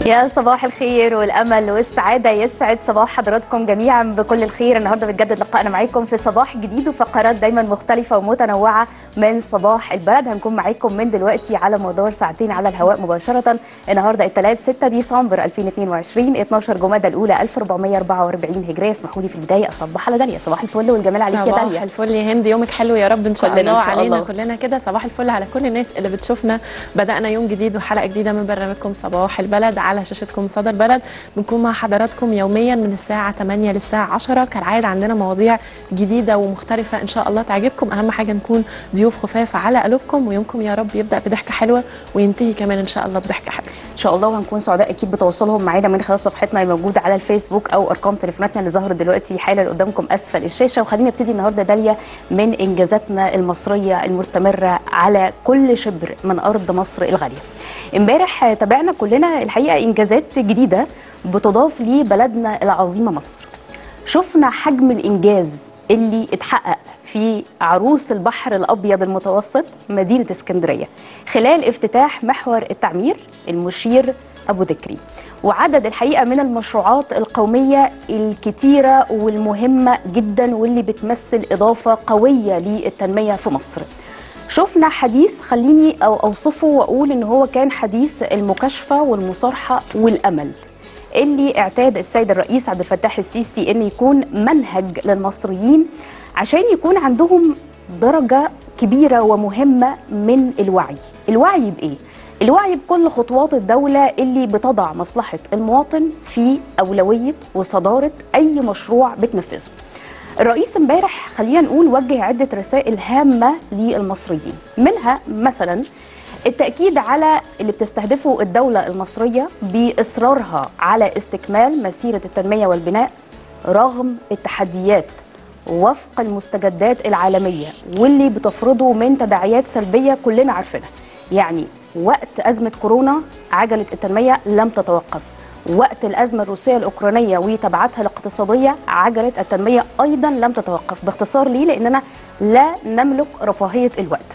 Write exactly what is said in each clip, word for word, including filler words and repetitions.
يا صباح الخير والامل والسعاده، يسعد صباح حضراتكم جميعا بكل الخير. النهارده بتجدد لقائنا معاكم في صباح جديد وفقرات دايما مختلفه ومتنوعه من صباح البلد. هنكون معاكم من دلوقتي على مدار ساعتين على الهواء مباشره. النهارده الثلاث ستة ديسمبر ألفين واثنين وعشرين اتناشر جمادى الاولى ألف وأربعمية وأربعة وأربعين هجريه. اسمحوا لي في البدايه اصبح على داليا. صباح الفل والجمال عليك يا داليا. صباح الفل يا هند، يومك حلو يا رب ان شاء الله علينا كلنا كده. صباح الفل على كل الناس اللي بتشوفنا. بدأنا يوم جديد وحلقه جديده من برنامجكم صباح البلد على شاشتكم صدى البلد. بنكون مع حضراتكم يوميا من الساعه تمانية للساعه عشرة. كالعاده عندنا مواضيع جديده ومختلفه ان شاء الله تعجبكم. اهم حاجه نكون ضيوف خفاف على قلوبكم، ويومكم يا رب يبدأ بضحكه حلوه وينتهي كمان ان شاء الله بضحكه حلوه ان شاء الله. وهنكون سعداء اكيد بتواصلهم معانا من خلال صفحتنا الموجوده على الفيسبوك او ارقام تليفوناتنا اللي ظهرت دلوقتي حالا قدامكم اسفل الشاشه. وخلينا نبتدي النهارده داليا من انجازاتنا المصريه المستمره على كل شبر من ارض مصر الغاليه. امبارح تابعنا كلنا الحقيقه انجازات جديده بتضاف لبلدنا العظيمه مصر. شفنا حجم الانجاز اللي اتحقق في عروس البحر الابيض المتوسط مدينه اسكندريه خلال افتتاح محور التعمير المشير ابو ذكري، وعدد الحقيقه من المشروعات القوميه الكتيره والمهمه جدا واللي بتمثل اضافه قويه للتنميه في مصر. شفنا حديث خليني او اوصفه واقول ان هو كان حديث المكاشفه والمصارحه والامل، اللي اعتاد السيد الرئيس عبد الفتاح السيسي ان يكون منهج للمصريين عشان يكون عندهم درجه كبيره ومهمه من الوعي. الوعي بايه؟ الوعي بكل خطوات الدوله اللي بتضع مصلحه المواطن في اولويه وصداره اي مشروع بتنفذه. الرئيس امبارح خلينا نقول وجه عده رسائل هامه للمصريين، منها مثلا التأكيد على اللي بتستهدفه الدولة المصرية بإصرارها على استكمال مسيرة التنمية والبناء رغم التحديات وفق المستجدات العالمية واللي بتفرضه من تداعيات سلبية كلنا عارفينها. يعني وقت أزمة كورونا عجلة التنمية لم تتوقف، وقت الأزمة الروسية الأوكرانية وتبعاتها الاقتصادية عجلة التنمية أيضا لم تتوقف. باختصار ليه؟ لأننا لا نملك رفاهية الوقت.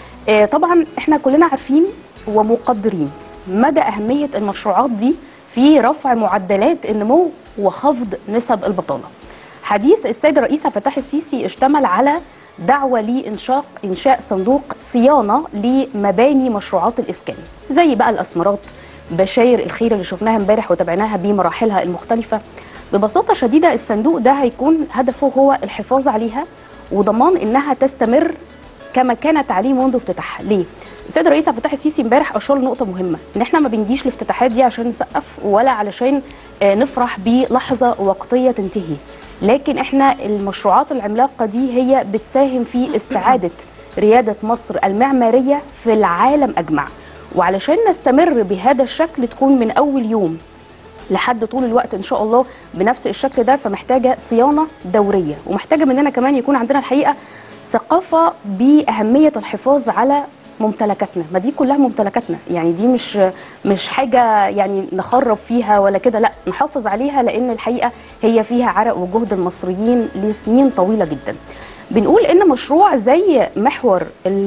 طبعا احنا كلنا عارفين ومقدرين مدى أهمية المشروعات دي في رفع معدلات النمو وخفض نسب البطالة. حديث السيد الرئيس عبد الفتاح السيسي اشتمل على دعوة لإنشاء إنشاء صندوق صيانة لمباني مشروعات الإسكان، زي بقى الأسمرات، بشاير الخير اللي شفناها امبارح وتابعناها بمراحلها المختلفة. ببساطة شديدة الصندوق ده هيكون هدفه هو الحفاظ عليها وضمان إنها تستمر كما كانت عليه منذ افتتاحها. ليه؟ السيد الرئيس عبد الفتاح السيسي امبارح اشار لنقطه مهمه، ان احنا ما بنجيش الافتتاحات دي عشان نسقف ولا علشان نفرح بلحظه وقتيه تنتهي، لكن احنا المشروعات العملاقه دي هي بتساهم في استعاده رياده مصر المعماريه في العالم اجمع. وعلشان نستمر بهذا الشكل تكون من اول يوم لحد طول الوقت ان شاء الله بنفس الشكل ده، فمحتاجه صيانه دوريه، ومحتاجه مننا كمان يكون عندنا الحقيقه ثقافة بأهمية الحفاظ على ممتلكاتنا. ما دي كلها ممتلكاتنا، يعني دي مش مش حاجة يعني نخرب فيها ولا كده، لا نحافظ عليها لأن الحقيقة هي فيها عرق وجهد المصريين لسنين طويلة جدا. بنقول إن مشروع زي محور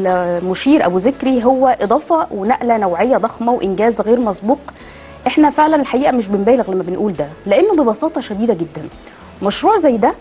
المشير أبو ذكري هو إضافة ونقلة نوعية ضخمة وإنجاز غير مسبوق. إحنا فعلا الحقيقة مش بنبالغ لما بنقول ده، لأنه ببساطة شديدة جدا مشروع زي ده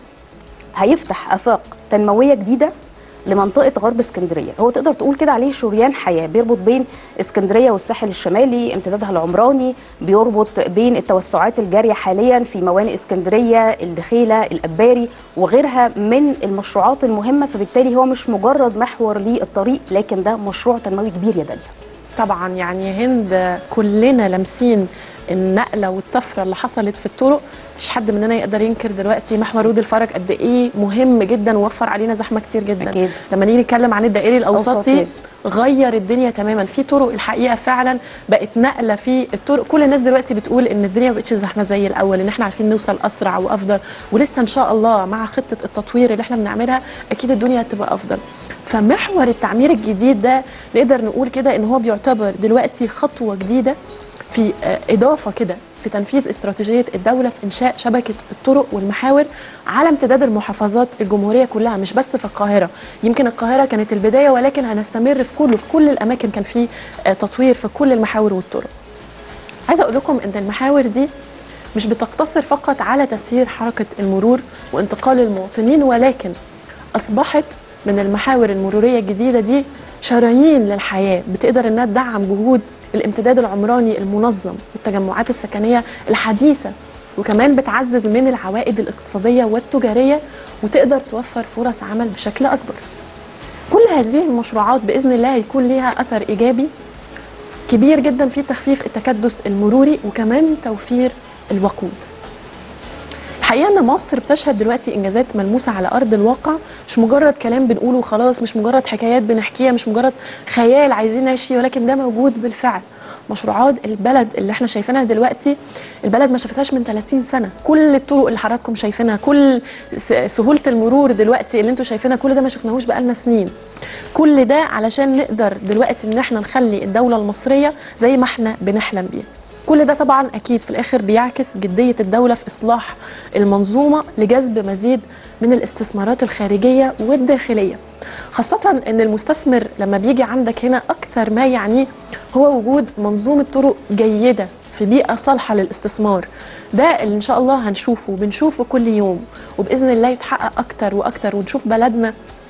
هيفتح آفاق تنموية جديدة لمنطقة غرب اسكندرية. هو تقدر تقول كده عليه شريان حياة بيربط بين اسكندرية والساحل الشمالي امتدادها العمراني، بيربط بين التوسعات الجارية حاليا في موانئ اسكندرية، الدخيلة، الأباري وغيرها من المشروعات المهمة. فبالتالي هو مش مجرد محور للطريق، لكن ده مشروع تنموي كبير يا داليا. طبعا يعني هند كلنا لامسين النقله والطفره اللي حصلت في الطرق. مفيش حد مننا يقدر ينكر دلوقتي محور رود الفرج قد ايه مهم جدا ووفر علينا زحمه كتير جدا. أكيد. لما نيجي نتكلم عن الدائري الاوسطي غير الدنيا تماما في طرق. الحقيقه فعلا بقت نقله في الطرق. كل الناس دلوقتي بتقول ان الدنيا ما بقتش زحمه زي الاول، ان احنا عارفين نوصل اسرع وافضل، ولسه ان شاء الله مع خطه التطوير اللي احنا بنعملها اكيد الدنيا هتبقى افضل. فمحور التعمير الجديد ده نقدر نقول كده ان هو بيعتبر دلوقتي خطوه جديده في اضافه كده في تنفيذ استراتيجيه الدوله في انشاء شبكه الطرق والمحاور على امتداد المحافظات الجمهوريه كلها، مش بس في القاهره. يمكن القاهره كانت البدايه، ولكن هنستمر في كله في كل الاماكن كان في تطوير في كل المحاور والطرق. عايزه اقول لكم ان المحاور دي مش بتقتصر فقط على تسهيل حركه المرور وانتقال المواطنين، ولكن اصبحت من المحاور المروريه الجديده دي شرايين للحياه بتقدر انها تدعم جهود الامتداد العمراني المنظم والتجمعات السكنيه الحديثه، وكمان بتعزز من العوائد الاقتصاديه والتجاريه وتقدر توفر فرص عمل بشكل اكبر. كل هذه المشروعات باذن الله هيكون ليها اثر ايجابي كبير جدا في تخفيف التكدس المروري وكمان توفير الوقود. الحقيقه ان مصر بتشهد دلوقتي انجازات ملموسه على ارض الواقع، مش مجرد كلام بنقوله وخلاص، مش مجرد حكايات بنحكيها، مش مجرد خيال عايزين نعيش فيه، ولكن ده موجود بالفعل. مشروعات البلد اللي احنا شايفينها دلوقتي البلد ما شافتهاش من ثلاثين سنه، كل الطرق اللي حضراتكم شايفينها، كل سهوله المرور دلوقتي اللي انتم شايفينها، كل ده ما شفناهوش بقالنا سنين. كل ده علشان نقدر دلوقتي ان احنا نخلي الدوله المصريه زي ما احنا بنحلم بيها. كل ده طبعا اكيد في الاخر بيعكس جديه الدوله في اصلاح المنظومه لجذب مزيد من الاستثمارات الخارجيه والداخليه، خاصه ان المستثمر لما بيجي عندك هنا اكثر ما يعنيه هو وجود منظومه طرق جيده في بيئه صالحه للاستثمار. ده اللي ان شاء الله هنشوفه وبنشوفه كل يوم، وباذن الله يتحقق اكتر واكتر، ونشوف بلدنا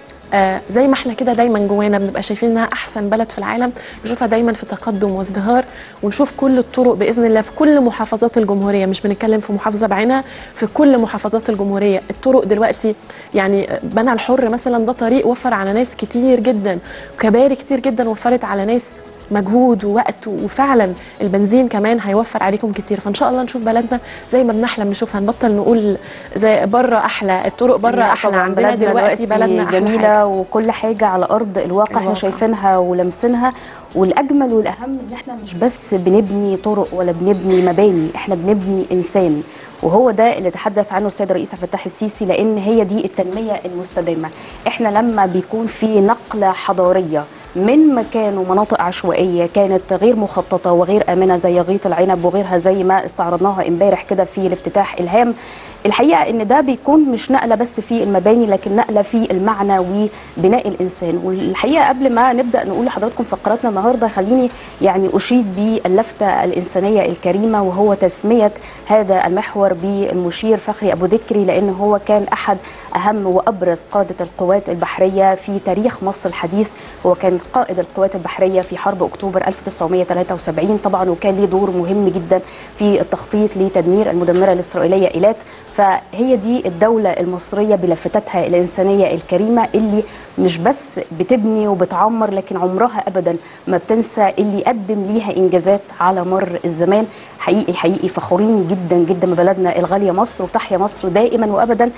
آه زي ما احنا كده دايما جوانا بنبقى شايفين انها احسن بلد في العالم، نشوفها دايما في تقدم وازدهار، ونشوف كل الطرق باذن الله في كل محافظات الجمهوريه، مش بنتكلم في محافظه بعينها، في كل محافظات الجمهوريه. الطرق دلوقتي يعني بنها الحر مثلا ده طريق وفر على ناس كتير جدا، وكباري كتير جدا وفرت على ناس مجهود ووقت، وفعلا البنزين كمان هيوفر عليكم كتير. فان شاء الله نشوف بلدنا زي ما بنحلم نشوفها، نبطل نقول زي بره احلى، الطرق بره احلى، عندنا دلوقتي بلدنا أحلى جميله حاجة. وكل حاجه على ارض الواقع احنا شايفينها ولمسينها. والاجمل والاهم ان احنا مش بس بنبني طرق ولا بنبني مباني، احنا بنبني انسان، وهو ده اللي تحدث عنه السيد الرئيس عبد الفتاح السيسي، لان هي دي التنميه المستدامه. احنا لما بيكون في نقله حضاريه من مكان ومناطق عشوائيه كانت غير مخططه وغير امنه زي غيط العنب وغيرها زي ما استعرضناها امبارح كده في الافتتاح الهام، الحقيقه ان ده بيكون مش نقله بس في المباني لكن نقله في المعنى وبناء الانسان. والحقيقه قبل ما نبدا نقول لحضراتكم فقراتنا النهارده خليني يعني اشيد باللفته الانسانيه الكريمه، وهو تسميه هذا المحور بالمشير فخري ابو ذكري، لان هو كان احد اهم وابرز قاده القوات البحريه في تاريخ مصر الحديث. هو كان قائد القوات البحريه في حرب اكتوبر ألف وتسعمائة وثلاثة وسبعين طبعا، وكان له دور مهم جدا في التخطيط لتدمير المدمره الاسرائيليه ايلات. فهي دي الدولة المصرية بلفتاتها الإنسانية الكريمة اللي مش بس بتبني وبتعمر لكن عمرها أبدا ما بتنسى اللي قدم ليها إنجازات على مر الزمان. حقيقي حقيقي فخورين جدا جدا ببلدنا الغالية مصر، وتحيا مصر دائما وأبدا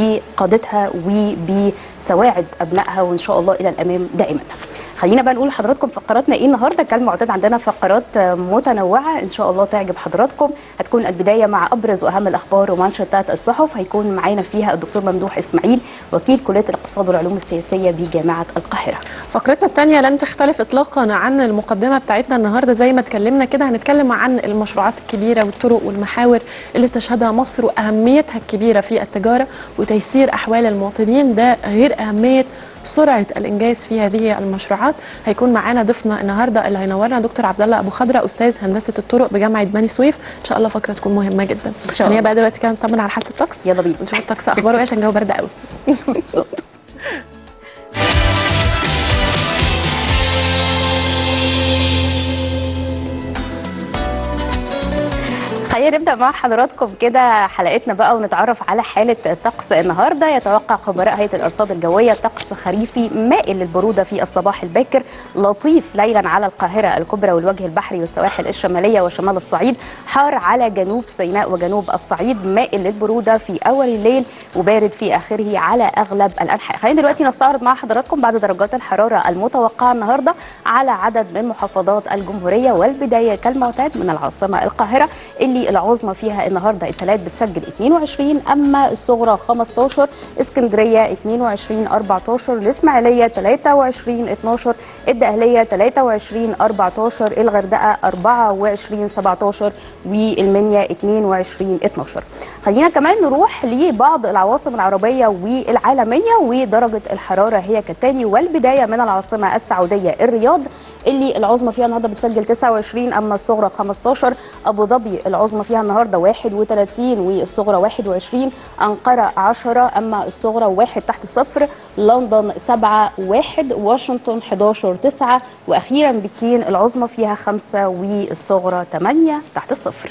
بقادتها وبسواعد أبنائها، وإن شاء الله إلى الأمام دائما. خلينا بقى نقول لحضراتكم فقراتنا ايه النهارده. كالمعتاد عندنا فقرات متنوعه ان شاء الله تعجب حضراتكم. هتكون البدايه مع ابرز واهم الاخبار ومانشيتات الصحف، هيكون معانا فيها الدكتور ممدوح اسماعيل وكيل كليه الاقتصاد والعلوم السياسيه بجامعه القاهره. فقرتنا الثانيه لن تختلف اطلاقا عن المقدمه بتاعتنا النهارده، زي ما اتكلمنا كده هنتكلم عن المشروعات الكبيره والطرق والمحاور اللي بتشهدها مصر واهميتها الكبيره في التجاره وتيسير احوال المواطنين، ده غير اهميه سرعه الانجاز في هذه المشروعات. هيكون معانا ضيفنا النهارده اللي هينورنا دكتور عبد الله ابو خضره، استاذ هندسه الطرق بجامعه بني سويف. ان شاء الله فقره تكون مهمه جدا. ان شاء الله. بقى دلوقتي كده نطمن على حاله الطقس، يلا بينا نشوف الطقس اخباره ايه عشان الجو برد قوي. خلينا نبدا مع حضراتكم كده حلقتنا بقى ونتعرف على حاله الطقس النهارده. يتوقع خبراء هيئه الارصاد الجويه طقس خريفي مائل للبروده في الصباح الباكر، لطيف ليلا على القاهره الكبرى والوجه البحري والسواحل الشماليه وشمال الصعيد، حار على جنوب سيناء وجنوب الصعيد، مائل للبروده في اول الليل وبارد في اخره على اغلب الانحاء. خلينا دلوقتي نستعرض مع حضراتكم بعض درجات الحراره المتوقعه النهارده على عدد من محافظات الجمهوريه، والبدايه كالمعتاد من العاصمه القاهره اللي العظمى فيها النهارده الثلاث بتسجل اثنين وعشرين، اما الصغرى خمسة عشر، اسكندريه اثنين وعشرين أربعة عشر، الاسماعيليه ثلاثة وعشرين اثناشر، الدقهليه ثلاثة وعشرين أربعة عشر، الغردقه أربعة وعشرين سبعة عشر، والمنيا اثنين وعشرين اثناشر. خلينا كمان نروح لبعض العواصم العربيه والعالميه ودرجه الحراره هي كالتالي، والبدايه من العاصمه السعوديه الرياض اللي العظمى فيها النهارده بتسجل تسعة وعشرين اما الصغرى خمستاشر. ابو ظبي العظمى فيها النهارده واحد وتلاتين والصغرى واحد وعشرين. انقره عشرة اما الصغرى واحد تحت الصفر. لندن سبعة واحد. واشنطن حداشر تسعة. واخيرا بكين العظمى فيها خمسة والصغرى ثمانية تحت الصفر.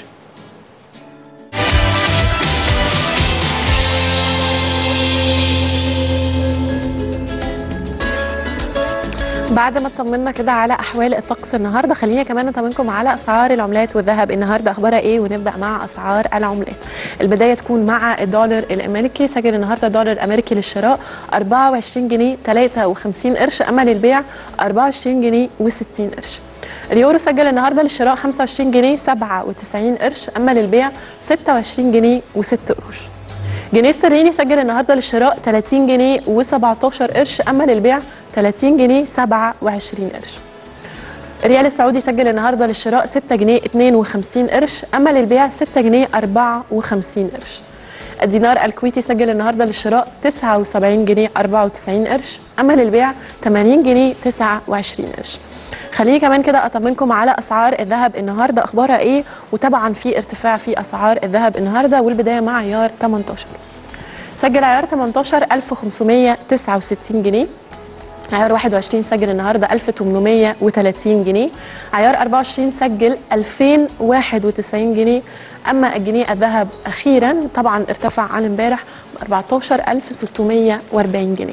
بعد ما اطمنا كده على احوال الطقس النهارده، خلينا كمان نطمنكم على اسعار العملات والذهب النهارده اخبارها ايه، ونبدا مع اسعار العملات. البدايه تكون مع الدولار الامريكي، سجل النهارده دولار امريكي للشراء أربعة وعشرين جنيه تلاتة وخمسين قرش، اما للبيع أربعة وعشرين جنيه وستين قرش. اليورو سجل النهارده للشراء خمسة وعشرين جنيه سبعة وتسعين قرش، اما للبيع ستة وعشرين جنيه وستة قروش. جنيه استرليني سجل النهارده للشراء تلاتين جنيه وسبعتاشر قرش، اما للبيع تلاتين جنيه سبعة وعشرين قرش. الريال السعودي سجل النهارده للشراء ستة جنيه اتنين وخمسين قرش، اما للبيع ستة جنيه أربعة وخمسين قرش. الدينار الكويتي سجل النهارده للشراء تسعة وسبعين جنيه أربعة وتسعين قرش، اما للبيع تمانين جنيه تسعة وعشرين قرش. خليني كمان كده اطمنكم على اسعار الذهب النهارده اخبارها ايه، وطبعا في ارتفاع في اسعار الذهب النهارده، والبدايه مع عيار تمنتاشر. سجل عيار تمنتاشر ألف وخمسمية تسعة وستين جنيه. عيار واحد وعشرين سجل النهارده ألف وتمنمية وتلاتين جنيه. عيار أربعة وعشرين سجل ألفين وواحد وتسعين جنيه، اما الجنيه الذهب اخيرا طبعا ارتفع عن امبارح ب أربعتاشر ألف وستمية وأربعين جنيه.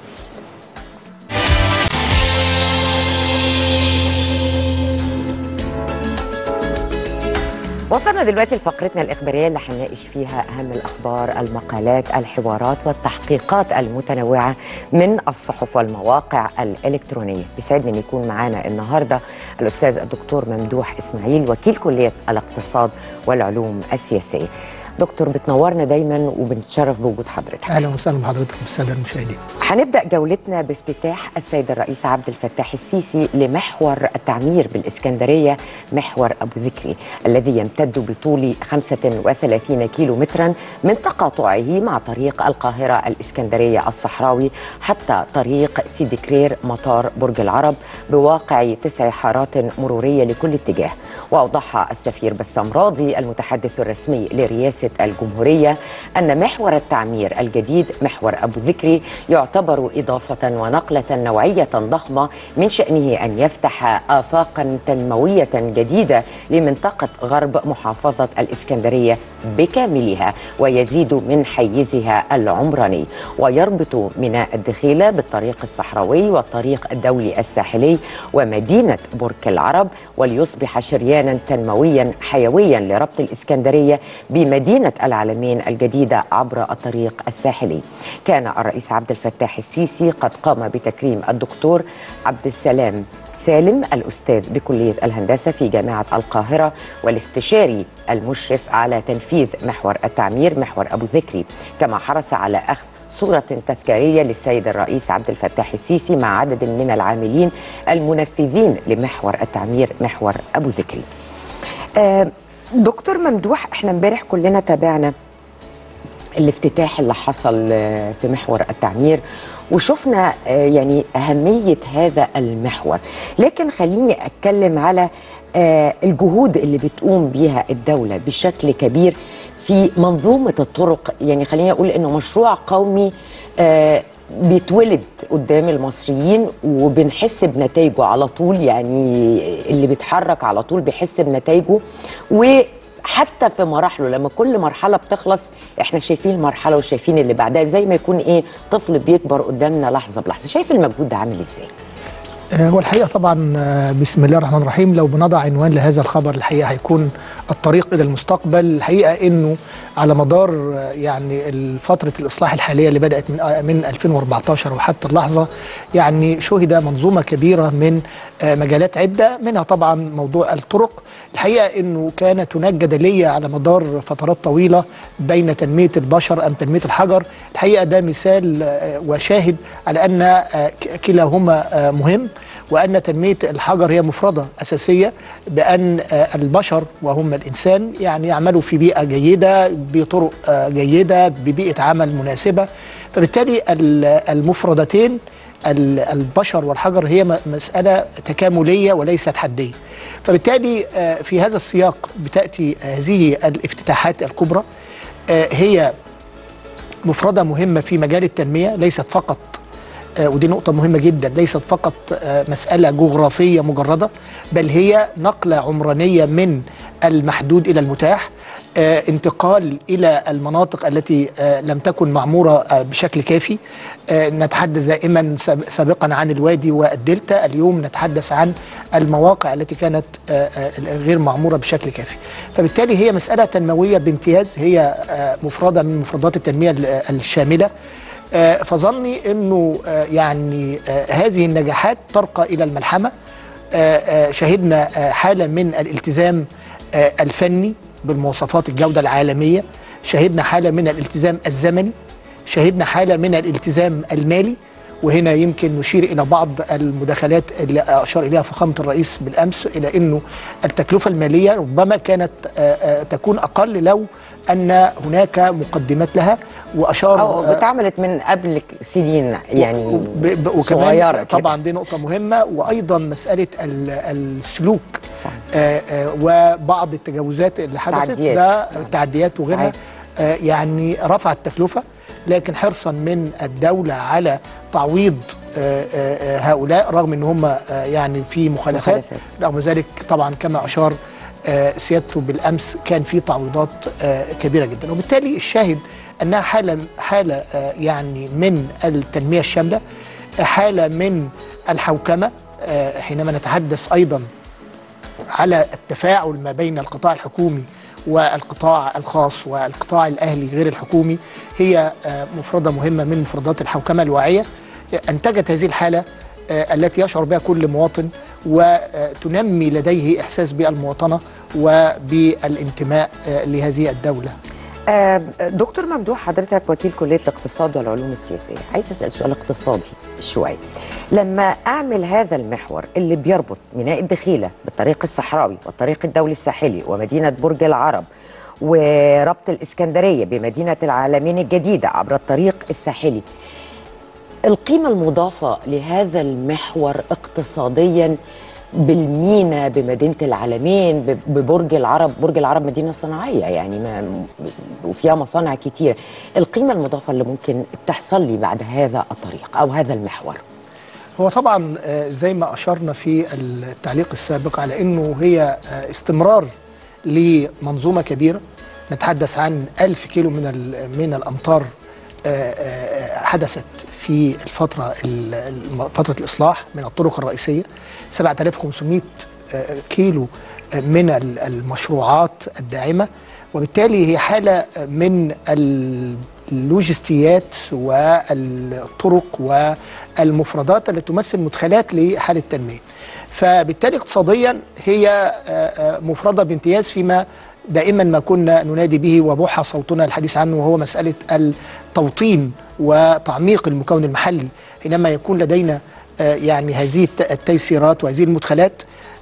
وصلنا دلوقتي لفقرتنا الإخبارية اللي هنناقش فيها أهم الأخبار، المقالات، الحوارات والتحقيقات المتنوعة من الصحف والمواقع الإلكترونية. بيسعدني أن يكون معانا النهاردة الأستاذ الدكتور ممدوح إسماعيل، وكيل كلية الاقتصاد والعلوم السياسية. دكتور بتنورنا دايما وبنتشرف بوجود حضرتك. اهلا وسهلا بحضرتك والساده المشاهدين. هنبدا جولتنا بافتتاح السيد الرئيس عبد الفتاح السيسي لمحور التعمير بالاسكندريه، محور ابو ذكري الذي يمتد بطول خمسة وثلاثين كيلو مترا من تقاطعه مع طريق القاهره الاسكندريه الصحراوي حتى طريق سيدي كرير مطار برج العرب، بواقع تسع حارات مروريه لكل اتجاه. واوضح السفير بسام راضي المتحدث الرسمي لرئاسه الجمهورية أن محور التعمير الجديد محور أبو ذكري يعتبر إضافة ونقلة نوعية ضخمة من شأنه أن يفتح آفاقا تنموية جديدة لمنطقة غرب محافظة الإسكندرية بكاملها، ويزيد من حيزها العمراني، ويربط ميناء الدخيلة بالطريق الصحراوي والطريق الدولي الساحلي ومدينة برج العرب، وليصبح شريانا تنمويا حيويا لربط الإسكندرية بمدينة العالمين الجديدة عبر الطريق الساحلي. كان الرئيس عبد الفتاح السيسي قد قام بتكريم الدكتور عبد السلام سالم الأستاذ بكلية الهندسة في جامعة القاهرة والاستشاري المشرف على تنفيذ محور التعمير محور أبو ذكري، كما حرص على أخذ صورة تذكارية للسيد الرئيس عبد الفتاح السيسي مع عدد من العاملين المنفذين لمحور التعمير محور أبو ذكري. آه دكتور ممدوح، احنا امبارح كلنا تابعنا الافتتاح اللي حصل في محور التعمير وشفنا يعني أهمية هذا المحور، لكن خليني أتكلم على الجهود اللي بتقوم بيها الدولة بشكل كبير في منظومة الطرق. يعني خليني أقول إنه مشروع قومي بيتولد قدام المصريين وبنحس بنتائجه على طول، يعني اللي بيتحرك على طول بيحس بنتائجه، وحتى في مراحله لما كل مرحلة بتخلص احنا شايفين المرحلة وشايفين اللي بعدها، زي ما يكون ايه طفل بيكبر قدامنا لحظة بلحظة. شايف المجهود ده عامل ازاي؟ هو الحقيقة طبعا بسم الله الرحمن الرحيم لو بنضع عنوان لهذا الخبر الحقيقة هيكون الطريق إلى المستقبل. الحقيقة إنه على مدار يعني فترة الإصلاح الحالية اللي بدأت من من ألفين وأربعتاشر وحتى اللحظة يعني شهد منظومة كبيرة من مجالات عدة، منها طبعا موضوع الطرق. الحقيقة إنه كانت هناك جدلية على مدار فترات طويلة بين تنمية البشر أم تنمية الحجر. الحقيقة ده مثال وشاهد على أن كلاهما مهم، وأن تنمية الحجر هي مفردة أساسية، بأن البشر وهم الإنسان يعني يعملوا في بيئة جيدة بطرق جيدة ببيئة عمل مناسبة، فبالتالي المفردتين البشر والحجر هي مسألة تكاملية وليست حدية. فبالتالي في هذا السياق بتأتي هذه الافتتاحات الكبرى، هي مفردة مهمة في مجال التنمية، ليست فقط ودي نقطة مهمة جدا، ليست فقط مسألة جغرافية مجردة، بل هي نقلة عمرانية من المحدود إلى المتاح، انتقال إلى المناطق التي لم تكن معمورة بشكل كافي. نتحدث دائما سابقا عن الوادي والدلتا، اليوم نتحدث عن المواقع التي كانت غير معمورة بشكل كافي. فبالتالي هي مسألة تنموية بامتياز، هي مفردة من مفردات التنمية الشاملة. فظني أنه يعني هذه النجاحات ترقى إلى الملحمة. شهدنا حالة من الالتزام الفني بالمواصفات الجودة العالمية، شهدنا حالة من الالتزام الزمني، شهدنا حالة من الالتزام المالي. وهنا يمكن نشير إلى بعض المداخلات اللي أشار إليها فخامة الرئيس بالأمس، إلى أنه التكلفة المالية ربما كانت تكون أقل لو أن هناك مقدمات لها، وأشار أو اتعملت من قبل سنين يعني صغيرة. طبعا دي نقطة مهمة، وأيضا مسألة السلوك صح. آآ آآ وبعض التجاوزات اللي حدثت، تعديات. ده تعديات وغيرها يعني رفع التكلفة، لكن حرصا من الدولة على تعويض آآ آآ هؤلاء رغم ان هم يعني في مخالفات. مخالفات رغم ذلك طبعا كما اشار سيادته بالامس كان في تعويضات كبيره جدا. وبالتالي الشاهد انها حاله حاله يعني من التنميه الشامله، حاله من الحوكمه، حينما نتحدث ايضا على التفاعل ما بين القطاع الحكومي والقطاع الخاص والقطاع الاهلي غير الحكومي، هي مفردة مهمة من مفردات الحوكمة الواعية. أنتجت هذه الحالة التي يشعر بها كل مواطن، وتنمي لديه إحساس بالمواطنة وبالانتماء لهذه الدولة. دكتور ممدوح، حضرتك وكيل كلية الاقتصاد والعلوم السياسية، عايز أسأل سؤال اقتصادي شوي. لما أعمل هذا المحور اللي بيربط ميناء الدخيلة بالطريق الصحراوي والطريق الدولي الساحلي ومدينة برج العرب وربط الإسكندرية بمدينة العالمين الجديدة عبر الطريق الساحلي، القيمة المضافة لهذا المحور اقتصاديا بالمينا بمدينة العالمين ببرج العرب، برج العرب مدينة صناعية يعني ما وفيها مصانع كتير، القيمة المضافة اللي ممكن تحصل لي بعد هذا الطريق أو هذا المحور؟ هو طبعا زي ما أشرنا في التعليق السابق على أنه هي استمرار لمنظومة كبيرة، نتحدث عن ألف كيلو من من الأمطار حدثت في الفترة فترة الإصلاح من الطرق الرئيسية، سبعة آلاف وخمسمائة كيلو من المشروعات الداعمة. وبالتالي هي حالة من اللوجستيات والطرق والمفردات التي تمثل مدخلات لحالة التنمية. فبالتالي اقتصاديا هي مفردة بامتياز فيما دائما ما كنا ننادي به وبوح صوتنا الحديث عنه، وهو مسألة التوطين وتعميق المكون المحلي. حينما يكون لدينا يعني هذه التيسيرات وهذه المدخلات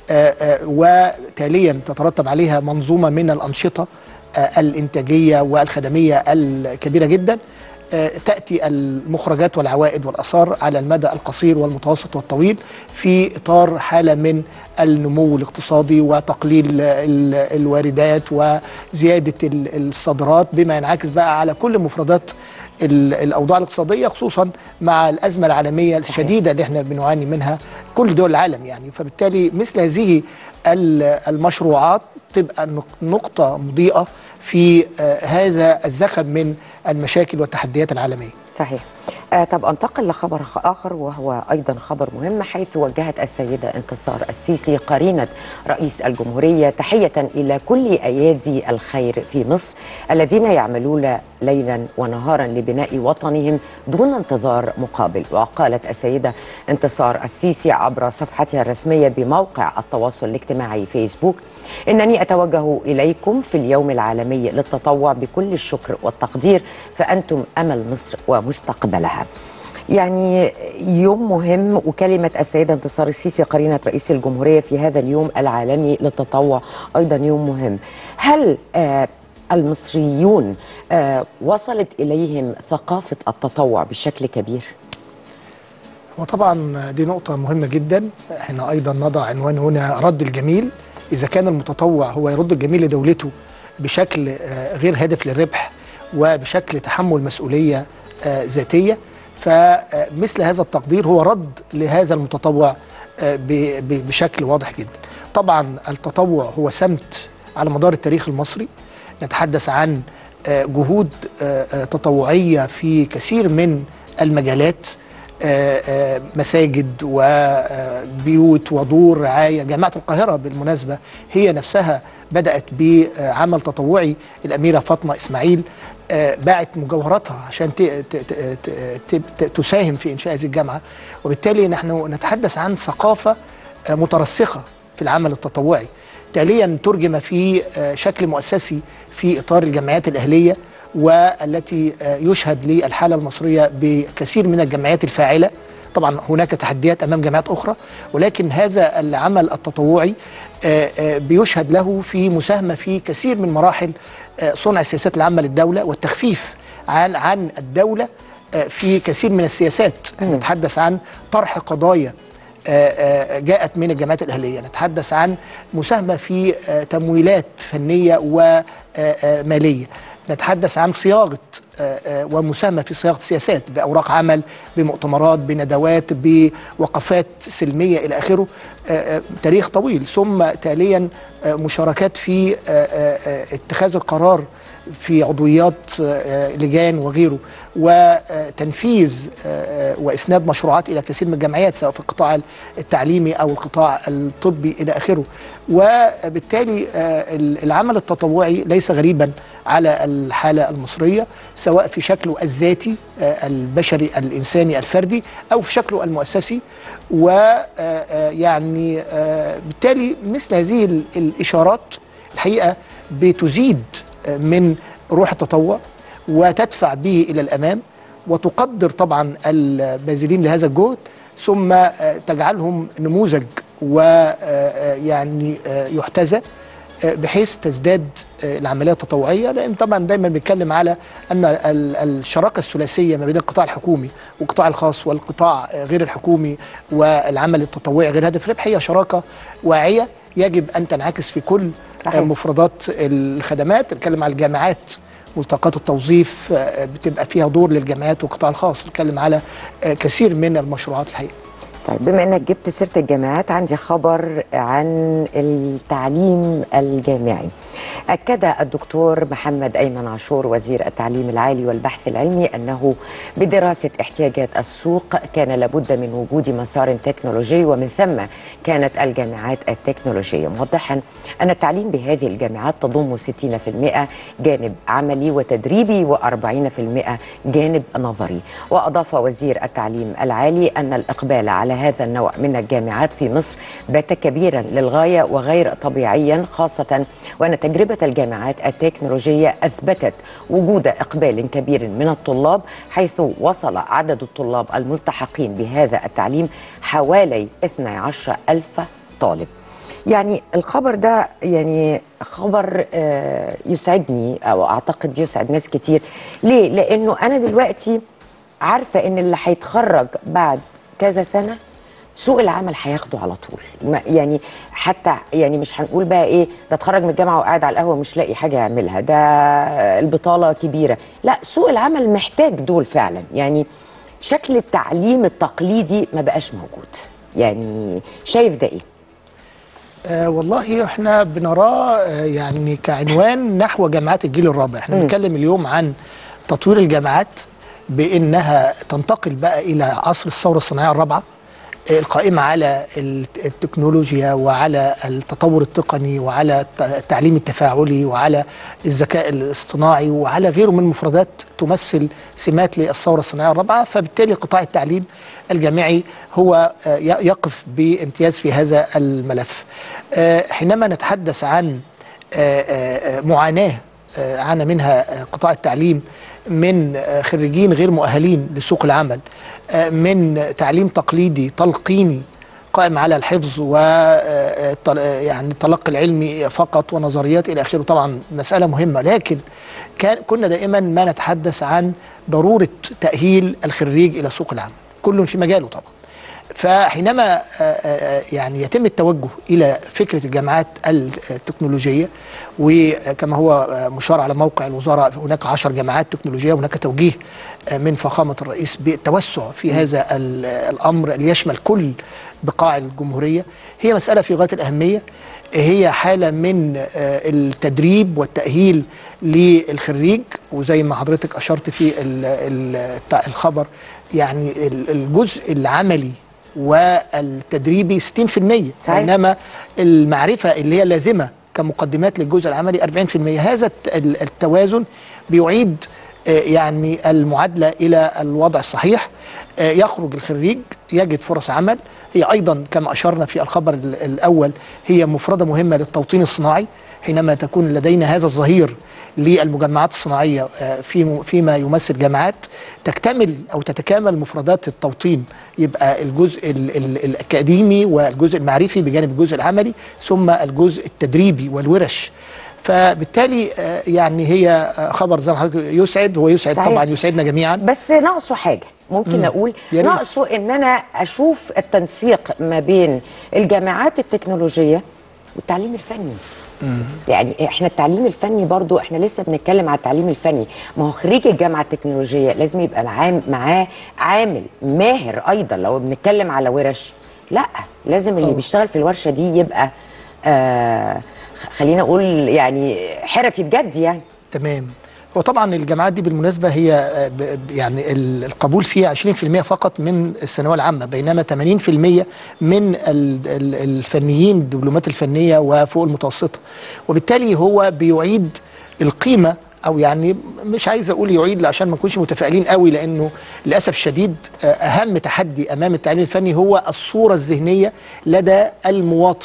وتاليا تترتب عليها منظومة من الأنشطة الإنتاجية والخدمية الكبيرة جدا، تأتي المخرجات والعوائد والآثار على المدى القصير والمتوسط والطويل في إطار حالة من النمو الاقتصادي وتقليل الواردات وزيادة الصادرات، بما ينعكس بقى على كل مفردات الأوضاع الاقتصادية، خصوصا مع الأزمة العالمية الشديدة اللي احنا بنعاني منها كل دول العالم يعني. فبالتالي مثل هذه المشروعات تبقى نقطة مضيئة في هذا الزخم من المشاكل والتحديات العالمية. صحيح. آه طب أنتقل لخبر آخر وهو أيضا خبر مهم، حيث وجهت السيدة انتصار السيسي قرينة رئيس الجمهورية تحية إلى كل أيادي الخير في مصر الذين يعملون ليلا ونهارا لبناء وطنهم دون انتظار مقابل. وقالت السيدة انتصار السيسي عبر صفحتها الرسمية بموقع التواصل الاجتماعي فيسبوك: إنني أتوجه إليكم في اليوم العالمي للتطوع بكل الشكر والتقدير، فأنتم أمل مصر ومستقبلها. يعني يوم مهم، وكلمة السيدة انتصار السيسي قرينة رئيس الجمهورية في هذا اليوم العالمي للتطوع أيضا يوم مهم. هل آه المصريون آه وصلت إليهم ثقافة التطوع بشكل كبير؟ وطبعا دي نقطة مهمة جدا. احنا أيضا نضع عنوان هنا رد الجميل. إذا كان المتطوع هو يرد الجميل لدولته بشكل غير هادف للربح وبشكل تحمل مسؤولية ذاتية، فمثل هذا التقدير هو رد لهذا المتطوع بشكل واضح جدا. طبعا التطوع هو سمت على مدار التاريخ المصري. نتحدث عن جهود تطوعية في كثير من المجالات، مساجد وبيوت ودور رعاية. جامعة القاهرة بالمناسبة هي نفسها بدأت بعمل تطوعي. الأميرة فاطمة إسماعيل باعت مجوهراتها عشان تساهم في إنشاء هذه الجامعة. وبالتالي نحن نتحدث عن ثقافة مترسخة في العمل التطوعي، تاليا ترجم في شكل مؤسسي في إطار الجمعيات الأهلية، والتي يشهد للحالة المصرية بكثير من الجمعيات الفاعلة. طبعا هناك تحديات أمام جمعيات أخرى، ولكن هذا العمل التطوعي بيشهد له في مساهمة في كثير من مراحل صنع السياسات العامة للدولة والتخفيف عن عن الدولة في كثير من السياسات. نتحدث عن طرح قضايا جاءت من الجمعيات الأهلية، نتحدث عن مساهمة في تمويلات فنية ومالية، نتحدث عن صياغة ومساهمة في صياغة سياسات بأوراق عمل، بمؤتمرات، بندوات، بوقفات سلمية إلى آخره. تاريخ طويل. ثم تاليا مشاركات في اتخاذ القرار في عضويات لجان وغيره، وتنفيذ وإسناد مشروعات إلى كثير من الجمعيات سواء في القطاع التعليمي أو القطاع الطبي إلى آخره. وبالتالي العمل التطوعي ليس غريبا على الحالة المصرية، سواء في شكله الذاتي البشري الإنساني الفردي أو في شكله المؤسسي. ويعني بالتالي مثل هذه الإشارات الحقيقة بتزيد من روح التطوع وتدفع به إلى الأمام، وتقدر طبعا الباذلين لهذا الجهد، ثم تجعلهم نموذج ويعني يحتذى، بحيث تزداد العملية التطوعية. لأن طبعا دايما بنتكلم على أن الشراكة الثلاثية ما بين القطاع الحكومي والقطاع الخاص والقطاع غير الحكومي والعمل التطوعي غير هدف ربح هي شراكة واعية يجب أن تنعكس في كل صحيح. مفردات الخدمات. نتكلم على الجامعات، ملتقات التوظيف بتبقى فيها دور للجامعات والقطاع الخاص. نتكلم على كثير من المشروعات الحقيقة. طيب، بما انك جبت سيره الجامعات، عندي خبر عن التعليم الجامعي. اكد الدكتور محمد ايمن عاشور وزير التعليم العالي والبحث العلمي انه بدراسه احتياجات السوق كان لابد من وجود مسار تكنولوجي، ومن ثم كانت الجامعات التكنولوجيه، موضحا ان التعليم بهذه الجامعات تضم ستين بالمئة جانب عملي وتدريبي وأربعين بالمئة جانب نظري. واضاف وزير التعليم العالي ان الاقبال على هذا النوع من الجامعات في مصر بات كبيرا للغاية وغير طبيعيا، خاصة وأن تجربة الجامعات التكنولوجية أثبتت وجود إقبال كبير من الطلاب، حيث وصل عدد الطلاب الملتحقين بهذا التعليم حوالي اثني عشر ألف طالب. يعني الخبر ده يعني خبر يسعدني، أو أعتقد يسعد ناس كتير. ليه؟ لأنه أنا دلوقتي عارفة إن اللي هيتخرج بعد كذا سنة سوق العمل هياخده على طول. يعني حتى يعني مش هنقول بقى ايه ده اتخرج من الجامعه وقاعد على القهوه مش لاقي حاجه يعملها، ده البطاله كبيره. لا، سوق العمل محتاج دول فعلا. يعني شكل التعليم التقليدي ما بقاش موجود. يعني شايف ده ايه؟ آه والله احنا بنراه آه يعني كعنوان نحو جامعات الجيل الرابع. احنا بنتكلم اليوم عن تطوير الجامعات بانها تنتقل بقى الى عصر الثوره الصناعيه الرابعه، القائمة على التكنولوجيا وعلى التطور التقني وعلى التعليم التفاعلي وعلى الذكاء الاصطناعي وعلى غيره من مفردات تمثل سمات للثورة الصناعية الرابعة. فبالتالي قطاع التعليم الجامعي هو يقف بامتياز في هذا الملف. حينما نتحدث عن معاناة عانى منها قطاع التعليم من خريجين غير مؤهلين لسوق العمل، من تعليم تقليدي تلقيني قائم على الحفظ و يعني التلقي العلمي فقط ونظريات الى اخره، طبعا مساله مهمه، لكن كان كنا دائما ما نتحدث عن ضروره تاهيل الخريج الى سوق العمل، كل في مجاله طبعا. فحينما يعني يتم التوجه إلى فكرة الجامعات التكنولوجية، وكما هو مشار على موقع الوزارة هناك عشر جامعات تكنولوجية، هناك توجيه من فخامة الرئيس بالتوسع في هذا الأمر ليشمل كل بقاع الجمهورية. هي مسألة في غاية الأهمية، هي حالة من التدريب والتأهيل للخريج، وزي ما حضرتك أشرت في الخبر يعني الجزء العملي والتدريبي ستين في المية، بينما المعرفة اللي هي لازمة كمقدمات للجزء العملي أربعين في المية. هذا التوازن بيعيد يعني المعادلة إلى الوضع الصحيح. يخرج الخريج يجد فرص عمل. هي أيضا كما أشرنا في الخبر الأول هي مفردة مهمة للتوطين الصناعي، حينما تكون لدينا هذا الظهير للمجمعات الصناعية في فيما يمثل جامعات، تكتمل أو تتكامل مفردات التوطين، يبقى الجزء ال ال الأكاديمي والجزء المعرفي بجانب الجزء العملي، ثم الجزء التدريبي والورش. فبالتالي يعني هي خبر زي ما حضرتك يسعد، هو يسعد صحيح. طبعا يسعدنا جميعا، بس ناقصه حاجة ممكن مم. أقول ناقصه إن أنا أشوف التنسيق ما بين الجامعات التكنولوجية والتعليم الفني. مم. يعني احنا التعليم الفني برضو احنا لسه بنتكلم على التعليم الفني، ما هو خريج الجامعه التكنولوجيه لازم يبقى معاه معاه عامل ماهر ايضا. لو بنتكلم على ورش، لا لازم اللي أوه. بيشتغل في الورشه دي يبقى آه خلينا اقول يعني حرفي بجد يعني. تمام. هو طبعا الجامعات دي بالمناسبه هي يعني القبول فيها عشرين في المية فقط من الثانويه العامه، بينما ثمانين في المية من الفنيين الدبلومات الفنيه وفوق المتوسطه، وبالتالي هو بيعيد القيمه، او يعني مش عايز اقول يعيد عشان ما نكونش متفائلين قوي، لانه للاسف الشديد اهم تحدي امام التعليم الفني هو الصوره الذهنيه لدى المواطن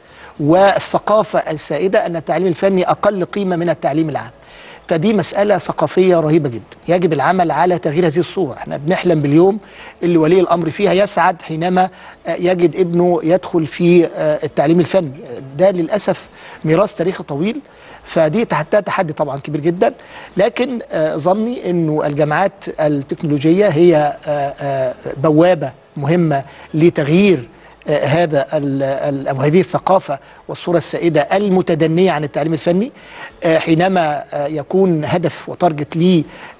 والثقافه السائده ان التعليم الفني اقل قيمه من التعليم العام. فدي مسألة ثقافية رهيبة جدا، يجب العمل على تغيير هذه الصورة. احنا بنحلم باليوم اللي ولي الأمر فيها يسعد حينما يجد ابنه يدخل في التعليم الفني. ده للأسف ميراث تاريخي طويل، فدي تحتها تحدي طبعا كبير جدا. لكن ظني انه الجامعات التكنولوجية هي بوابة مهمة لتغيير هذا او هذه الثقافه والصوره السائده المتدنيه عن التعليم الفني، حينما يكون هدف وتارجت لي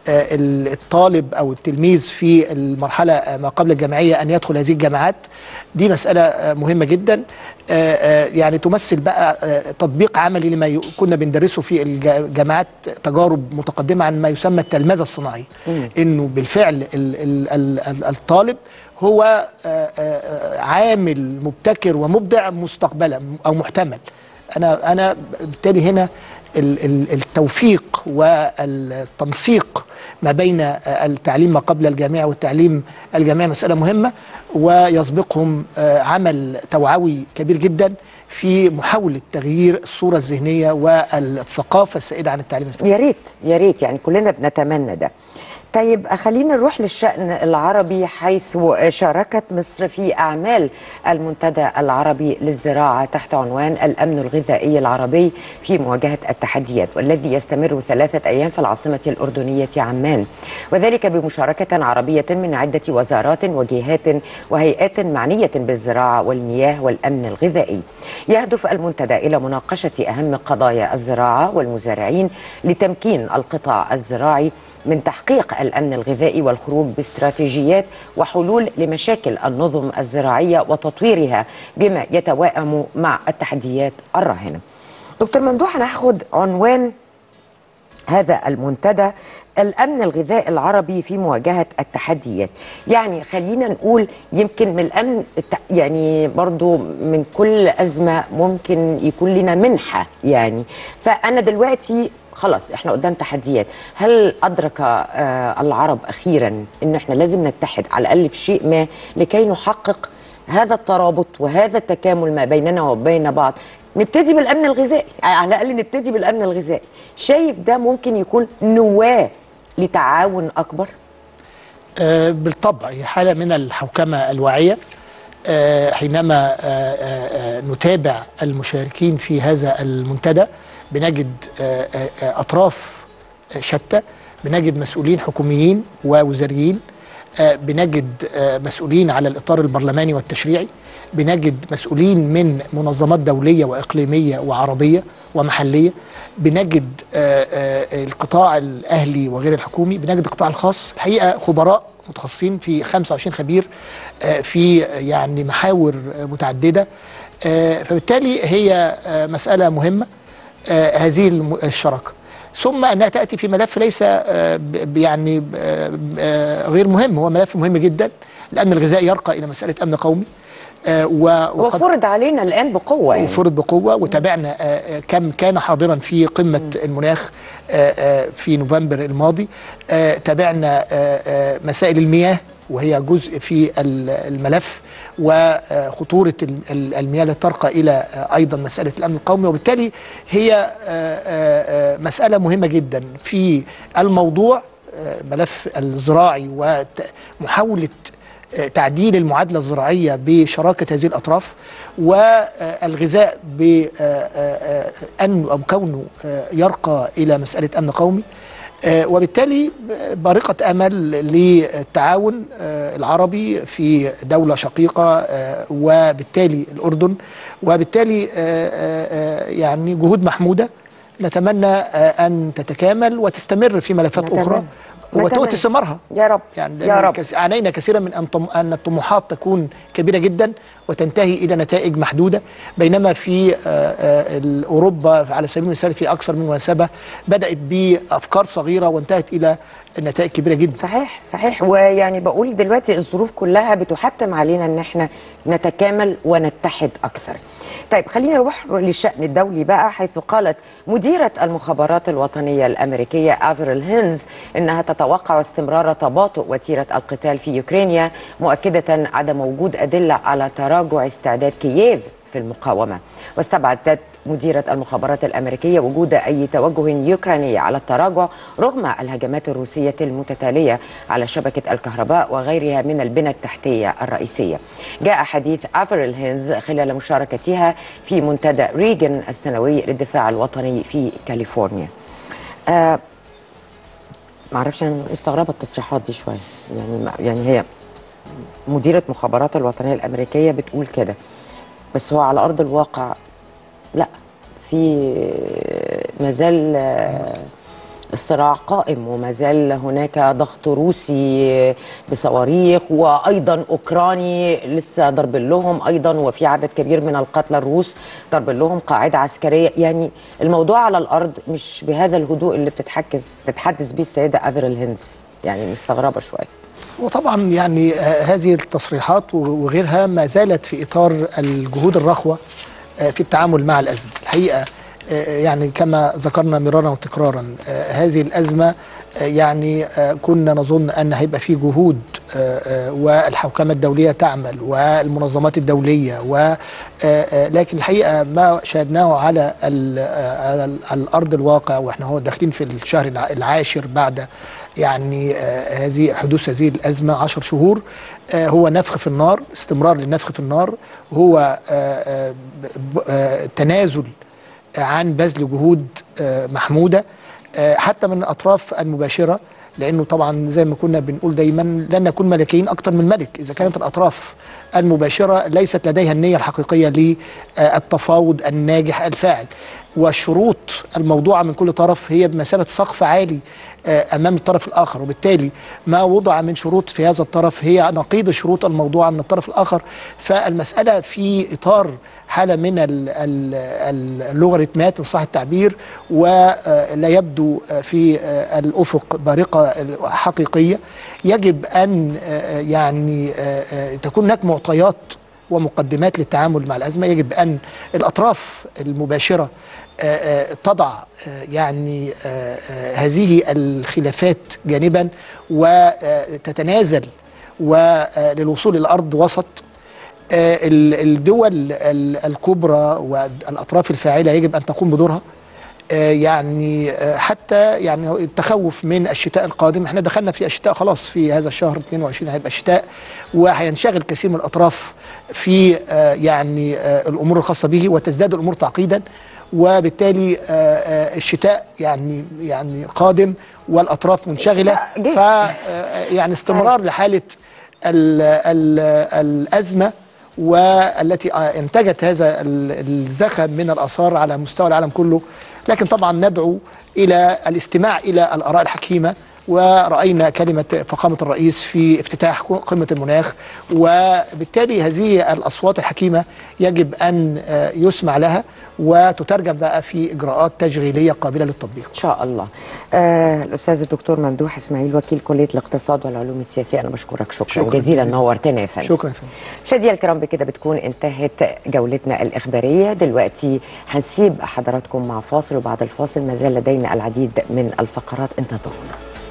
الطالب او التلميذ في المرحله ما قبل الجامعيه ان يدخل هذه الجامعات. دي مساله مهمه جدا، يعني تمثل بقى تطبيق عملي لما كنا بندرسه في الجامعات، تجارب متقدمه عن ما يسمى التلمذه الصناعيه، انه بالفعل الطالب هو عامل مبتكر ومبدع مستقبلا او محتمل. انا انا بالتالي هنا التوفيق والتنسيق ما بين التعليم ما قبل الجامعه والتعليم الجامعي مساله مهمه، ويسبقهم عمل توعوي كبير جدا في محاوله تغيير الصوره الذهنيه والثقافه السائده عن التعليم الفني. يا ريت يا ريت يعني كلنا بنتمنى ده. طيب خلينا نروح للشأن العربي، حيث شاركت مصر في أعمال المنتدى العربي للزراعة تحت عنوان الأمن الغذائي العربي في مواجهة التحديات، والذي يستمر ثلاثة أيام في العاصمة الأردنية عمان، وذلك بمشاركة عربية من عدة وزارات وجهات وهيئات معنية بالزراعة والمياه والأمن الغذائي. يهدف المنتدى إلى مناقشة أهم قضايا الزراعة والمزارعين لتمكين القطاع الزراعي من تحقيق الأمن الغذائي والخروج باستراتيجيات وحلول لمشاكل النظم الزراعية وتطويرها بما يتوائم مع التحديات الراهنة. دكتور ممدوح، أنا هاخد عنوان هذا المنتدى الأمن الغذائي العربي في مواجهة التحديات. يعني خلينا نقول يمكن من الأمن يعني برضو من كل أزمة ممكن يكون لنا منحة يعني. فأنا دلوقتي خلاص احنا قدام تحديات، هل أدرك آه العرب أخيرا إن احنا لازم نتحد على الأقل في شيء ما لكي نحقق هذا الترابط وهذا التكامل ما بيننا وبين بعض؟ نبتدي بالأمن الغذائي، على الأقل نبتدي بالأمن الغذائي. شايف ده ممكن يكون نواة لتعاون أكبر؟ آه بالطبع، هي حالة من الحوكمة الواعية. آه حينما آه آه نتابع المشاركين في هذا المنتدى بنجد آه آه أطراف شتى، بنجد مسؤولين حكوميين ووزاريين، بنجد مسؤولين على الإطار البرلماني والتشريعي، بنجد مسؤولين من منظمات دولية وإقليمية وعربية ومحلية، بنجد القطاع الأهلي وغير الحكومي، بنجد القطاع الخاص. الحقيقة خبراء متخصصين في خمسة وعشرين خبير في يعني محاور متعددة. فبالتالي هي مسألة مهمة هذه الشراكة، ثم أنها تأتي في ملف ليس يعني غير مهم، هو ملف مهم جدا. الأمن الغذائي يرقى إلى مسألة أمن قومي، وفرض علينا الآن بقوة يعني. وفرض بقوة، وتابعنا كم كان حاضرا في قمة المناخ في نوفمبر الماضي. تابعنا مسائل المياه وهي جزء في الملف، وخطورة المياه اللي ترقى إلى أيضا مسألة الأمن القومي. وبالتالي هي مسألة مهمة جدا في الموضوع ملف الزراعي ومحاولة تعديل المعادلة الزراعية بشراكة هذه الأطراف، والغذاء بأنه أو كونه يرقى إلى مسألة أمن قومي. وبالتالي بارقة أمل للتعاون العربي في دولة شقيقة، وبالتالي الأردن، وبالتالي يعني جهود محمودة نتمنى أن تتكامل وتستمر في ملفات نتمنى. أخرى وتؤتي ثمارها يا رب. يعني يا رب. عانينا كثيرا من أن الطموحات تكون كبيرة جدا وتنتهي إلى نتائج محدودة، بينما في أوروبا على سبيل المثال في أكثر من مناسبة بدأت بأفكار صغيرة وانتهت إلى نتائج كبيرة جدا. صحيح صحيح. ويعني بقول دلوقتي الظروف كلها بتحتم علينا أن احنا نتكامل ونتحد أكثر. طيب خلينا نروح للشأن الدولي بقى، حيث قالت مديرة المخابرات الوطنية الأمريكية افريل هينز إنها تتوقع استمرار تباطؤ وتيرة القتال في يوكرانيا، مؤكدة عدم وجود أدلة على تراجع استعداد كييف في المقاومة. واستبعدت مديرة المخابرات الأمريكية وجود أي توجه يوكراني على التراجع رغم الهجمات الروسية المتتالية على شبكة الكهرباء وغيرها من البنى التحتية الرئيسية. جاء حديث افريل هينز خلال مشاركتها في منتدى ريغن السنوي للدفاع الوطني في كاليفورنيا. آه معرفش، أنا مستغربة التصريحات دي شوية، يعني يعني هي مديرة مخابرات الوطنية الأمريكية بتقول كده، بس هو على أرض الواقع لا، في مازال الصراع قائم، وما زال هناك ضغط روسي بصواريخ، وايضا اوكراني لسه ضرب لهم ايضا، وفي عدد كبير من القتلى الروس ضرب لهم قاعده عسكريه. يعني الموضوع على الارض مش بهذا الهدوء اللي بتتحكز بتتحدث به السيده افريل هينز، يعني مستغربه شويه. وطبعا يعني هذه التصريحات وغيرها ما زالت في اطار الجهود الرخوه في التعامل مع الازمه. الحقيقه يعني كما ذكرنا مرارا وتكرارا هذه الأزمة يعني كنا نظن أن هيبقى فيه جهود والحوكمة الدولية تعمل والمنظمات الدولية، ولكن الحقيقة ما شاهدناه على الأرض الواقع، وإحنا هو داخلين في الشهر العاشر بعد يعني هذه حدوث هذه الأزمة، عشر شهور، هو نفخ في النار، استمرار للنفخ في النار، هو تنازل عن بذل جهود محمودة حتى من الأطراف المباشرة، لأنه طبعا زي ما كنا بنقول دايما لن نكون ملكيين أكتر من ملك. إذا كانت الأطراف المباشرة ليست لديها النية الحقيقية للتفاوض الناجح الفاعل، والشروط الموضوعة من كل طرف هي بمثابة سقف عالي أمام الطرف الآخر، وبالتالي ما وضع من شروط في هذا الطرف هي نقيض الشروط الموضوعة من الطرف الآخر. فالمسألة في إطار حالة من اللوغاريتمات إن صح التعبير، ولا يبدو في الأفق بارقة حقيقية. يجب أن يعني تكون هناك معطيات ومقدمات للتعامل مع الأزمة. يجب أن الأطراف المباشرة تضع يعني هذه الخلافات جانبا وتتنازل وللوصول إلى أرض وسط. الدول الكبرى والأطراف الفاعلة يجب أن تقوم بدورها، يعني حتى يعني التخوف من الشتاء القادم. احنا دخلنا في الشتاء خلاص، في هذا الشهر اثنين وعشرين هيبقى الشتاء، وهينشغل كثير من الأطراف في يعني الأمور الخاصة به، وتزداد الأمور تعقيدا. وبالتالي الشتاء يعني يعني قادم والاطراف منشغله، ف يعني استمرار لحاله ال ال الازمه والتي انتجت هذا الزخم من الاثار على مستوى العالم كله. لكن طبعا ندعو الى الاستماع الى الاراء الحكيمه، ورأينا كلمة فخامة الرئيس في افتتاح قمة المناخ، وبالتالي هذه الأصوات الحكيمة يجب أن يسمع لها وتترجم بقى في إجراءات تشغيلية قابلة للتطبيق إن شاء الله. آه الأستاذ الدكتور ممدوح إسماعيل وكيل كلية الاقتصاد والعلوم السياسية، أنا بشكرك شكرا, شكرا جزيلا، نورتنا يا فندم. شكرا فندم. مشاهدينا الكرام، بكده بتكون انتهت جولتنا الإخبارية. دلوقتي هنسيب حضراتكم مع فاصل، وبعد الفاصل ما زال لدينا العديد من الفقرات، انتظرونا.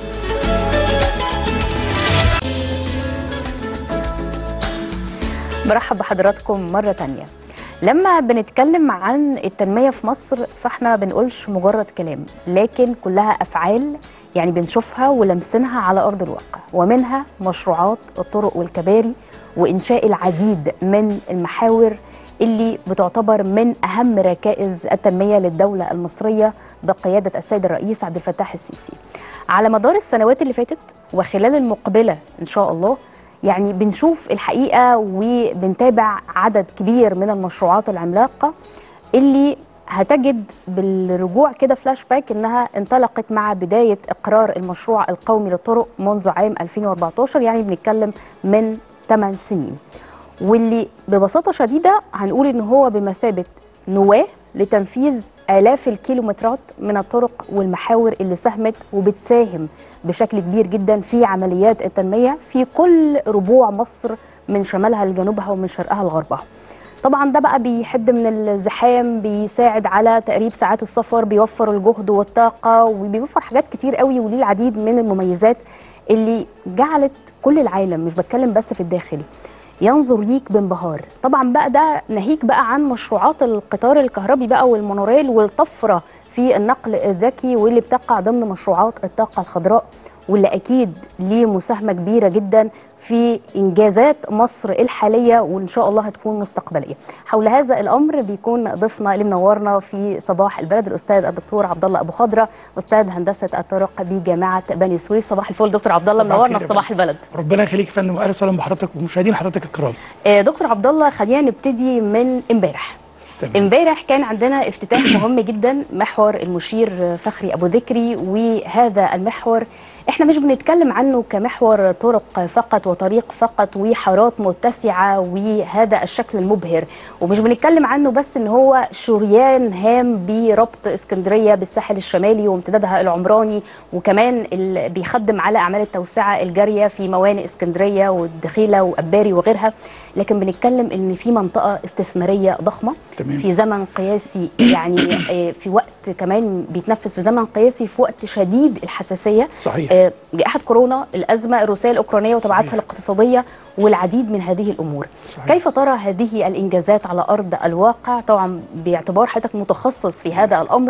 برحب بحضراتكم مرة تانية. لما بنتكلم عن التنمية في مصر فاحنا بنقولش مجرد كلام، لكن كلها أفعال يعني بنشوفها ولمسنها على أرض الواقع، ومنها مشروعات الطرق والكباري وإنشاء العديد من المحاور اللي بتعتبر من أهم ركائز التنمية للدولة المصرية بقيادة السيد الرئيس عبد الفتاح السيسي. على مدار السنوات اللي فاتت وخلال المقبلة إن شاء الله يعني بنشوف الحقيقة وبنتابع عدد كبير من المشروعات العملاقة اللي هتجد بالرجوع كده فلاش باك انها انطلقت مع بداية اقرار المشروع القومي للطرق منذ عام ألفين وأربعتاشر، يعني بنتكلم من ثمان سنين، واللي ببساطة شديدة هنقول ان هو بمثابة نواة لتنفيذ آلاف الكيلومترات من الطرق والمحاور اللي ساهمت وبتساهم بشكل كبير جدا في عمليات التنمية في كل ربوع مصر من شمالها لجنوبها ومن شرقها لغربها. طبعا ده بقى بيحد من الزحام، بيساعد على تقريب ساعات السفر، بيوفر الجهد والطاقة، وبيوفر حاجات كتير قوي وليه العديد من المميزات اللي جعلت كل العالم، مش بتكلم بس في الداخل، ينظر ليك بانبهار. طبعا بقى ده ناهيك بقى عن مشروعات القطار الكهربي بقى والمونوريل والطفرة في النقل الذكي، واللي بتقع ضمن مشروعات الطاقة الخضراء، واللي أكيد ليه مساهمة كبيرة جدا في إنجازات مصر الحالية وإن شاء الله هتكون مستقبلية. حول هذا الأمر بيكون ضيفنا اللي منورنا في صباح البلد الأستاذ الدكتور عبد الله أبو خضرة، أستاذ هندسة الطرق بجامعة بني سويف. صباح الفل دكتور عبد الله، منورنا في صباح البلد. ربنا يخليك يا فندم، واهلا وسهلا بحضرتك ومشاهدين حضرتك الكرام. دكتور عبد الله، خلينا نبتدي من امبارح. امبارح كان عندنا افتتاح مهم جدا، محور المشير فخري أبو ذكري، وهذا المحور احنا مش بنتكلم عنه كمحور طرق فقط وطريق فقط وحارات متسعة وهذا الشكل المبهر، ومش بنتكلم عنه بس ان هو شريان هام بربط اسكندرية بالساحل الشمالي وامتدادها العمراني، وكمان بيخدم على اعمال التوسعة الجارية في موانئ اسكندرية والدخيلة واباري وغيرها، لكن بنتكلم ان في منطقة استثمارية ضخمة تمام. في زمن قياسي، يعني في وقت كمان بيتنفذ في زمن قياسي، في وقت شديد الحساسية. صحيح. جائحة كورونا، الأزمة الروسية الأوكرانية وتبعاتها الاقتصادية والعديد من هذه الأمور. صحيح. كيف ترى هذه الإنجازات على أرض الواقع، طبعا باعتبار حضرتك متخصص في هذا الأمر،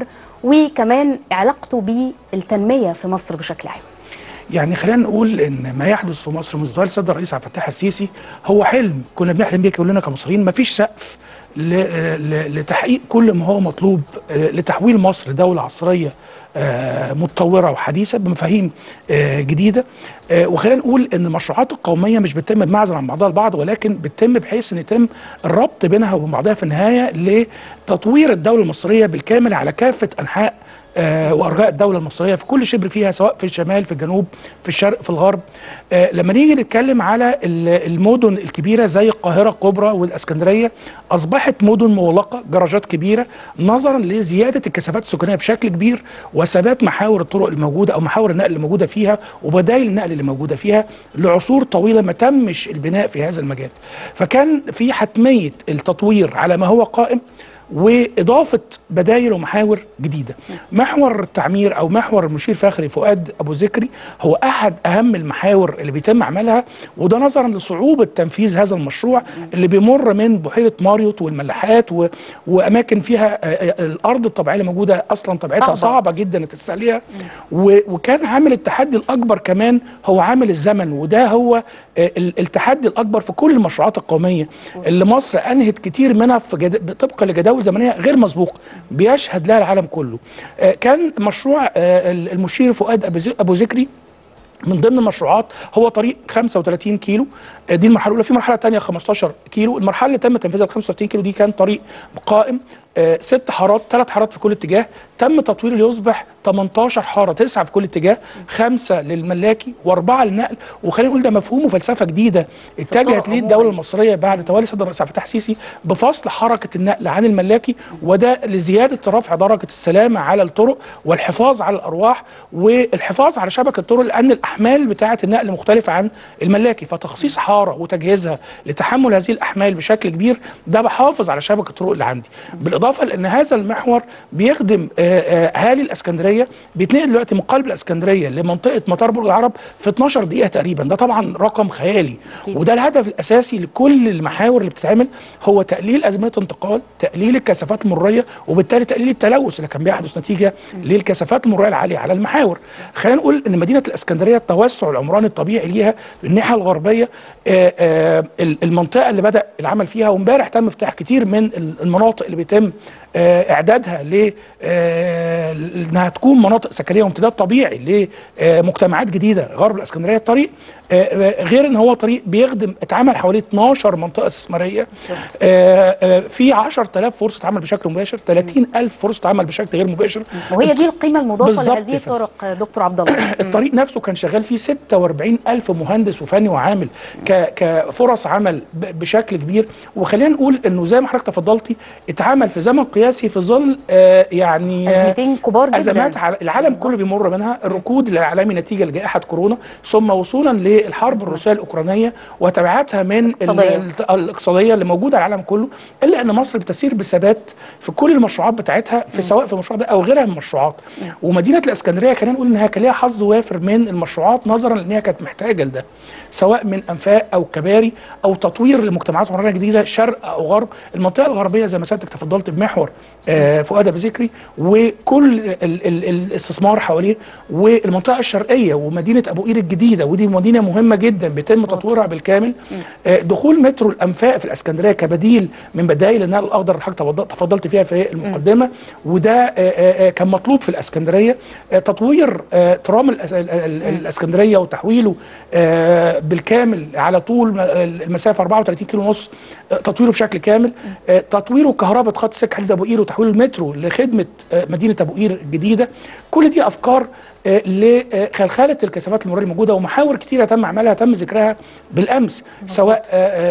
وكمان علاقته بالتنمية في مصر بشكل عام؟ يعني خلينا نقول ان ما يحدث في مصر منذ ظهور السيد الرئيس عبد الفتاح السيسي هو حلم كنا بنحلم بيه كلنا كمصريين. ما فيش سقف لتحقيق كل ما هو مطلوب لتحويل مصر دولة عصرية متطورة وحديثة بمفاهيم جديدة. وخلينا نقول ان المشروعات القومية مش بتتم بمعزل عن بعضها البعض، ولكن بتتم بحيث ان يتم الربط بينها وبين بعضها في النهاية لتطوير الدولة المصرية بالكامل على كافة انحاء آه وارجاء الدوله المصريه في كل شبر فيها، سواء في الشمال، في الجنوب، في الشرق، في الغرب. آه لما نيجي نتكلم على المدن الكبيره زي القاهره الكبرى والاسكندريه، اصبحت مدن مغلقه، جراجات كبيره، نظرا لزياده الكثافات السكانيه بشكل كبير وثبات محاور الطرق الموجوده او محاور النقل اللي موجوده فيها وبدائل النقل اللي موجوده فيها لعصور طويله ما تمش البناء في هذا المجال. فكان في حتميه التطوير على ما هو قائم وإضافة بدائل ومحاور جديدة. محور التعمير أو محور المشير فخري فؤاد أبو ذكري هو أحد أهم المحاور اللي بيتم عملها، وده نظرا لصعوبة تنفيذ هذا المشروع اللي بيمر من بحيرة ماريوت والملاحات و... وأماكن فيها الأرض الطبيعية اللي موجودة أصلا طبيعتها صعبة, صعبة جدا التسلية، و... وكان عامل التحدي الأكبر كمان هو عامل الزمن، وده هو التحدي الأكبر في كل المشروعات القومية اللي مصر أنهت كتير منها في جد... طبقا لجداول جداول زمنيه غير مسبوقه بيشهد لها العالم كله. آه كان مشروع آه المشير فؤاد ابو ذكري من ضمن المشروعات هو طريق خمسة وثلاثين كيلو، دي المرحله الاولى. في مرحله ثانيه خمستاشر كيلو. المرحله اللي تم تنفيذها ال خمسة وثلاثين كيلو دي كان طريق قائم، آه ست حارات، ثلاث حارات في كل اتجاه، تم تطويره ليصبح ثمانية عشر حاره، تسعه في كل اتجاه، خمسه للملاكي واربعه للنقل. وخلينا نقول ده مفهوم وفلسفه جديده اتجهت ليه الدوله المصريه بعد تولي سيادة الرئيس عبد الفتاح السيسي بفصل حركه النقل عن الملاكي، وده لزياده رفع درجه السلامه على الطرق والحفاظ على الارواح والحفاظ على شبكه الطرق، لان الاحمال بتاعه النقل مختلفه عن الملاكي، فتخصيص حاره وتجهيزها لتحمل هذه الاحمال بشكل كبير ده بحافظ على شبكه الطرق اللي عندي. بالاضافه لان هذا المحور بيخدم اهالي الاسكندريه، بيتنقل دلوقتي من قلب الاسكندريه لمنطقه مطار برج العرب في اتناشر دقيقه تقريبا، ده طبعا رقم خيالي. وده الهدف الاساسي لكل المحاور اللي بتتعمل، هو تقليل ازمات انتقال، تقليل الكثافات المروريه، وبالتالي تقليل التلوث اللي كان بيحدث نتيجه للكثافات المروريه العاليه على المحاور. خلينا نقول ان مدينه الاسكندريه التوسع العمراني الطبيعي ليها الناحيه الغربيه، آآ آآ المنطقه اللي بدا العمل فيها، وامبارح تم افتتاح كتير من المناطق اللي بيتم اعدادها ل انها تكون مناطق سكنيه وامتداد طبيعي لمجتمعات جديده غرب الاسكندريه. الطريق غير ان هو طريق بيخدم، اتعمل حوالي اتناشر منطقه استثماريه، في عشرة آلاف فرصه عمل بشكل مباشر، ثلاثين ألف فرصه عمل بشكل غير مباشر. وهي دي القيمه المضافه لهذه الطرق دكتور عبد الله. الطريق نفسه كان شغال فيه ستة واربعين ألف مهندس وفني وعامل كفرص عمل بشكل كبير. وخلينا نقول انه زي ما حضرتك تفضلتي اتعمل في زمن قياسي في ظل آه يعني ازمتين كبار جدا، ازمات العالم كله بيمر منها، الركود العالمي نتيجه لجائحه كورونا، ثم وصولا للحرب الروسيه الاوكرانيه وتبعاتها من الاقتصاديه اللي موجوده على العالم كله، الا ان مصر بتسير بثبات في كل المشروعات بتاعتها، في سواء في المشروع ده او غيرها من المشروعات. ومدينه الاسكندريه خلينا نقول انها كان ليها حظ وافر من المشروعات نظرا لان هي كانت محتاجه لده، سواء من انفاق او كباري او تطوير لمجتمعات عمرانيه جديده شرق او غرب. المنطقه الغربيه زي ما سيادتك تفضلت بمحور آه فؤاد ابو ذكري وكل ال ال الاستثمار حواليه، والمنطقه الشرقيه ومدينه ابو قير الجديده، ودي مدينه مهمه جدا بيتم تطويرها بالكامل. آه دخول مترو الانفاق في الاسكندريه كبديل من بدائل النقل الاخضر اللي حضرتك تفضلت فيها في المقدمه، وده آه آه كان مطلوب في الاسكندريه. آه تطوير آه ترام الاسكندريه وتحويله آه بالكامل على طول المسافه اربعة وثلاثين كيلو ونص، آه تطويره بشكل كامل. آه تطويره كهرباء خط سكه حديد ابو قير وتحويل المترو لخدمه مدينه ابو قير الجديده. كل دي افكار لخلخله الكثافات المروريه الموجوده، ومحاور كثيره تم عملها تم ذكرها بالامس، سواء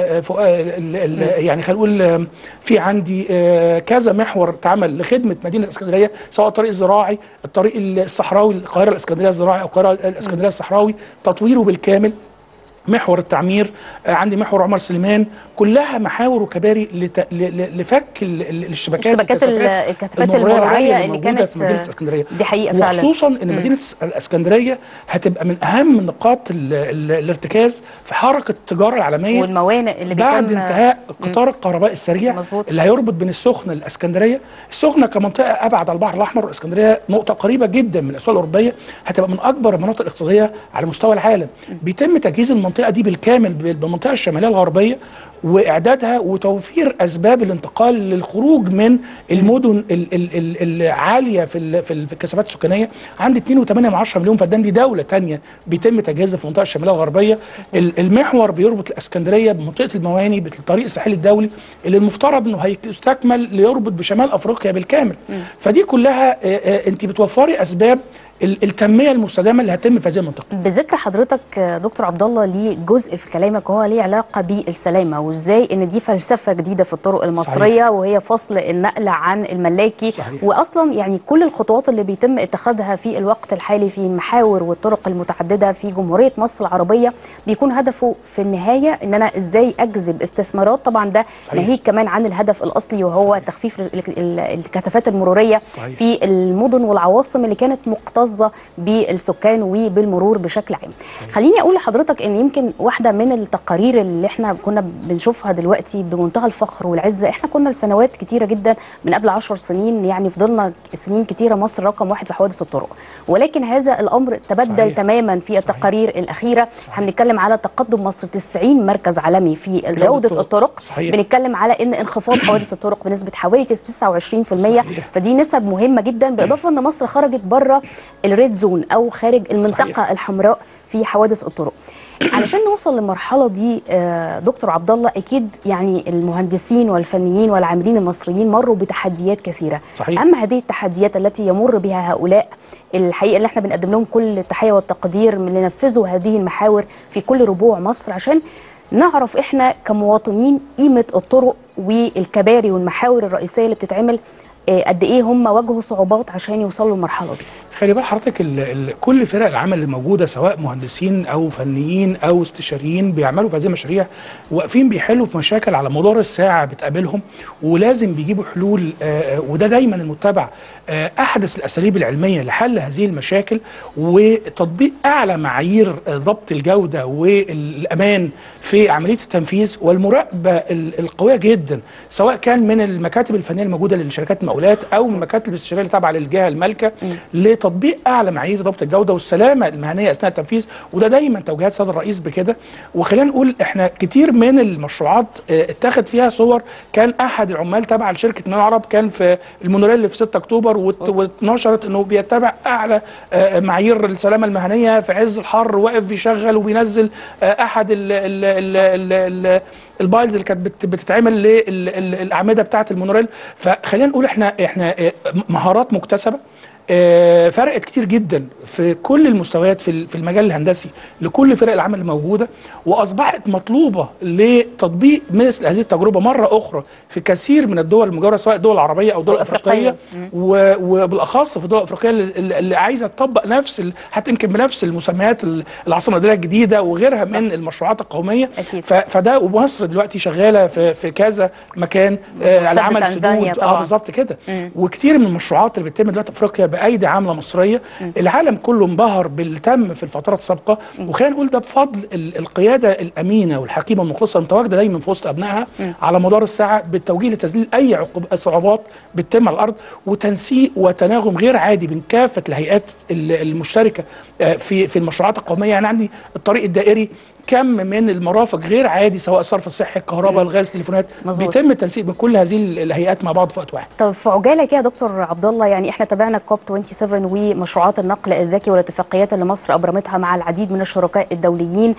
يعني خلينا نقول في عندي كذا محور اتعمل لخدمه مدينه الاسكندريه، سواء الطريق الزراعي، الطريق الصحراوي، القاهره الاسكندريه الزراعي او القاهره الاسكندريه الصحراوي، تطويره بالكامل. محور التعمير، عندي محور عمر سليمان، كلها محاور وكباري لت... لفك الشبكات الكثافات المروريه اللي كانت في مدينه الاسكندريه. دي حقيقه فعلا، وخصوصا ان مم. مدينه الاسكندريه هتبقى من اهم نقاط ال ال الارتكاز في حركه التجاره العالميه والموانئ اللي بعد انتهاء قطار الكهرباء السريع مزبوط. اللي هيربط بين السخنه للاسكندريه. السخنه كمنطقه ابعد على البحر الاحمر، والاسكندريه نقطه قريبه جدا من الاسواق الاوروبيه، هتبقى من اكبر المناطق الاقتصاديه على مستوى العالم. مم. بيتم تجهيز المنطقه المنطقه دي بالكامل بالمنطقه الشماليه الغربيه واعدادها وتوفير اسباب الانتقال للخروج من المدن العاليه في في الكثافات السكانيه. عندي اتنين وتمانية من عشرة مليون فدان، دي دوله ثانيه بيتم تجهيزها في المنطقه الشماليه الغربيه. المحور بيربط الاسكندريه بمنطقه المواني بالطريق الساحلي الدولي اللي المفترض انه هيستكمل ليربط بشمال افريقيا بالكامل. فدي كلها انت بتوفري اسباب التنميه المستدامه اللي هتتم في هذه المنطقه. بذكر حضرتك دكتور عبد الله ليه جزء في كلامك هو ليه علاقه بالسلامه، وازاي ان دي فلسفه جديده في الطرق المصريه. صحيح. وهي فصل النقل عن الملاكي. صحيح. واصلا يعني كل الخطوات اللي بيتم اتخاذها في الوقت الحالي في المحاور والطرق المتعدده في جمهوريه مصر العربيه بيكون هدفه في النهايه ان انا ازاي اجذب استثمارات. طبعا ده ناهيك كمان عن الهدف الاصلي وهو صحيح. تخفيف الكثافات المروريه. صحيح. في المدن والعواصم اللي كانت مقتضى مكتظه بالسكان وبالمرور بشكل عام. خليني اقول لحضرتك ان يمكن واحده من التقارير اللي احنا كنا بنشوفها دلوقتي بمنتهى الفخر والعزه، احنا كنا لسنوات كتيره جدا من قبل عشر سنين، يعني فضلنا سنين كتيره مصر رقم واحد في حوادث الطرق، ولكن هذا الامر تبدل صحيح. تماما في التقارير صحيح. الاخيره. هنتكلم على تقدم مصر تسعين مركز عالمي في جوده الطرق، صحيح. بنتكلم على ان انخفاض حوادث الطرق بنسبه حوالي تسعة وعشرين في المية، صحيح. فدي نسب مهمه جدا، بالاضافه ان مصر خرجت بره الريد زون او خارج المنطقه صحيح. الحمراء في حوادث الطرق. علشان نوصل للمرحله دي دكتور عبد الله، اكيد يعني المهندسين والفنيين والعاملين المصريين مروا بتحديات كثيره، صحيح. اما هذه التحديات التي يمر بها هؤلاء الحقيقه اللي احنا بنقدم لهم كل التحيه والتقدير من اللي نفذوا هذه المحاور في كل ربوع مصر، عشان نعرف احنا كمواطنين قيمه الطرق والكباري والمحاور الرئيسيه اللي بتتعمل قد ايه هم واجهوا صعوبات عشان يوصلوا للمرحله دي. خلي بال حضرتك ال ال كل فرق العمل اللي موجوده سواء مهندسين او فنيين او استشاريين بيعملوا في هذه المشاريع، واقفين بيحلوا في مشاكل على مدار الساعه بتقابلهم، ولازم بيجيبوا حلول. آآ وده دايما المتبع احدث الاساليب العلميه لحل هذه المشاكل وتطبيق اعلى معايير ضبط الجوده والامان في عمليه التنفيذ والمراقبه القويه جدا، سواء كان من المكاتب الفنيه الموجوده للشركات المقاولات او من المكاتب الاستشاريه اللي تابعه للجهه المالكه لتطبيق اعلى معايير ضبط الجوده والسلامه المهنيه اثناء التنفيذ. وده دايما توجيهات السيد الرئيس بكده. وخلينا نقول احنا كتير من المشروعات اتخذ فيها صور، كان احد العمال تابع لشركه نيل عرب كان في المونوريل اللي في ستة اكتوبر واتنشرت انه بيتبع اعلى معايير السلامه المهنيه في عز الحر، واقف بيشغل وبينزل احد ال ال ال ال ال البايلز اللي كانت بتتعمل للاعمده بتاعه المونوريل. فخلينا نقول احنا احنا مهارات مكتسبه آه فرقت كتير جدا في كل المستويات في في المجال الهندسي لكل فرق العمل الموجوده، واصبحت مطلوبه لتطبيق مثل هذه التجربه مره اخرى في كثير من الدول المجاوره سواء الدول العربيه او الدول الافريقيه، وبالاخص في الدول الافريقيه اللي, اللي عايزه تطبق نفس حتى يمكن بنفس المسميات العاصمه الاداريه الجديده وغيرها صح. من المشروعات القوميه. فده ومصر دلوقتي شغاله في, في كذا مكان آه العمل سدود اه بالظبط كده، وكتير من المشروعات اللي بتتم دلوقتي في افريقيا بايدي عامله مصريه. م. العالم كله انبهر باللي تم في الفترات السابقه، وخلينا نقول ده بفضل القياده الامينه والحكيمه المخلصه المتواجده دايما في وسط ابنائها م. على مدار الساعه بالتوجيه لتذليل اي عقوبات صعوبات بتتم على الارض، وتنسيق وتناغم غير عادي بين كافه الهيئات المشتركه في في المشروعات القوميه. يعني عندي الطريق الدائري كم من المرافق غير عادي، سواء الصرف الصحي، الكهرباء، الغاز، التليفونات، بيتم التنسيق من كل هذه الهيئات مع بعض في وقت واحد. طب في عجاله كده يا دكتور عبد الله، يعني احنا تابعنا كوب سبعة وعشرين ومشروعات النقل الذكي والاتفاقيات اللي مصر ابرمتها مع العديد من الشركاء الدوليين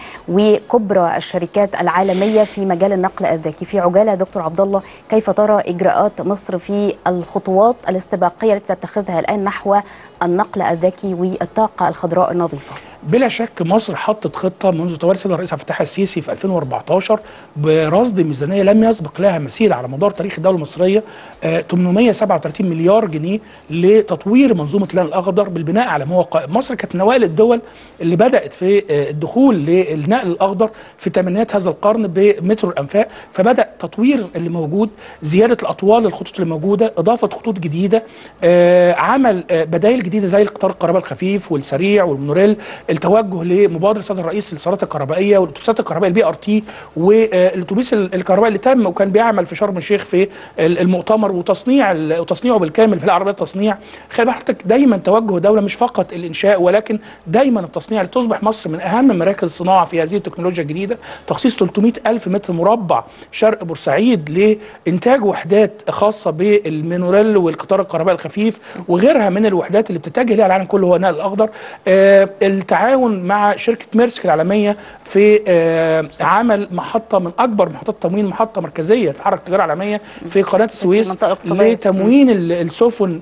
وكبرى الشركات العالميه في مجال النقل الذكي. في عجاله يا دكتور عبد الله، كيف ترى اجراءات مصر في الخطوات الاستباقيه التي تتخذها الان نحو النقل الذكي والطاقه الخضراء النظيفه؟ بلا شك مصر حطت خطه منذ تولي السيد الرئيس عبد الفتاح السيسي في ألفين وأربعتاشر برصد ميزانيه لم يسبق لها مثيل على مدار تاريخ الدوله المصريه، آه ثمانمائة وسبعة وثلاثين مليار جنيه لتطوير منظومه النقل الاخضر بالبناء على ما هو قائم. مصر كانت من اوائل الدول اللي بدات في آه الدخول للنقل الاخضر في ثمانينات هذا القرن بمترو الانفاق، فبدا تطوير اللي موجود، زياده الاطوال الخطوط اللي موجوده، اضافه خطوط جديده، آه عمل آه بدائل جديده زي القطار الكهربائي الخفيف والسريع والمونوريل، التوجه لمبادره السيد الرئيس للسيارات الكهربائيه والاتوبيسات الكهربائيه البي ار تي، والاتوبيس الكهربائي اللي تم وكان بيعمل في شرم الشيخ في المؤتمر، وتصنيع وتصنيعه بالكامل في العربيه التصنيع. خلي بالك دايما توجه دوله مش فقط الانشاء ولكن دايما التصنيع، لتصبح مصر من اهم مراكز الصناعه في هذه التكنولوجيا الجديده. تخصيص ثلاثمائة ألف متر مربع شرق بورسعيد لانتاج وحدات خاصه بالمونوريل والقطار الكهربائي الخفيف وغيرها من الوحدات اللي بتتجه لها العالم كله هو النقل الاخضر. آه التعاون مع شركه ميرسك العالميه في آه عمل محطه من اكبر محطات تموين، محطه مركزيه في حركه التجاره العالميه في قناه السويس لتموين السفن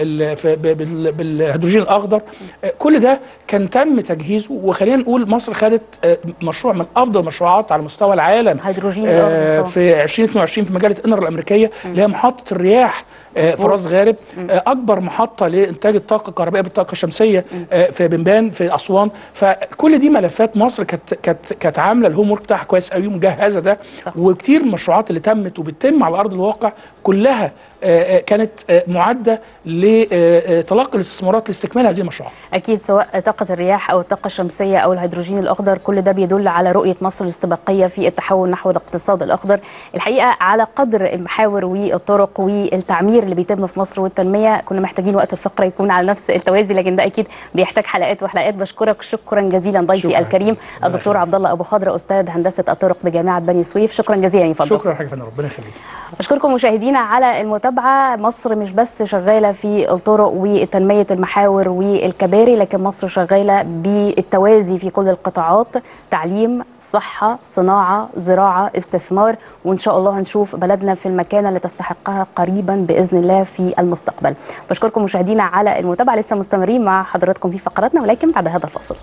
بالهيدروجين الاخضر. آه كل ده كان تم تجهيزه، وخلينا نقول مصر خدت آه مشروع من افضل المشروعات على مستوى العالم هيدروجين آه في ألفين واثنين وعشرين في مجله انر الامريكيه اللي هي محطه الرياح آه في راس غارب، آه اكبر محطه لانتاج الطاقه الكهربائيه بالطاقه الشمسيه آه في بنبان في اسوان اسوان. فكل دي ملفات مصر كانت كانت كانت عامله الهوم ورك بتاعها كويس قوي، مجهزه ده. صح. وكتير من المشروعات اللي تمت وبتتم على ارض الواقع كلها كانت معده لتلقي الاستثمارات لاستكمال هذه المشروعات. اكيد، سواء طاقه الرياح او الطاقه الشمسيه او الهيدروجين الاخضر، كل ده بيدل على رؤيه مصر الاستباقيه في التحول نحو الاقتصاد الاخضر. الحقيقه على قدر المحاور والطرق والتعمير اللي بيتم في مصر والتنميه، كنا محتاجين وقت الفقره يكون على نفس التوازي، لكن ده اكيد بيحتاج حلقات وحلقات. بشكرك شكرا جزيلا ضيفي الكريم الدكتور عبد الله ابو خضره، استاذ هندسه الطرق بجامعه بني سويف. شكرا جزيلا يا فندم. شكرا حاجه فندم، ربنا يخليك. اشكركم مشاهدينا على المتابعه. مصر مش بس شغاله في الطرق وتنميه المحاور والكباري، لكن مصر شغاله بالتوازي في كل القطاعات: تعليم، صحه، صناعه، زراعه، استثمار، وان شاء الله هنشوف بلدنا في المكانه اللي تستحقها قريبا باذن الله في المستقبل. بشكركم مشاهدينا على المتابعه، لسه مستمرين مع حضراتكم في فقراتنا ولكن بعد هذا الفاصل.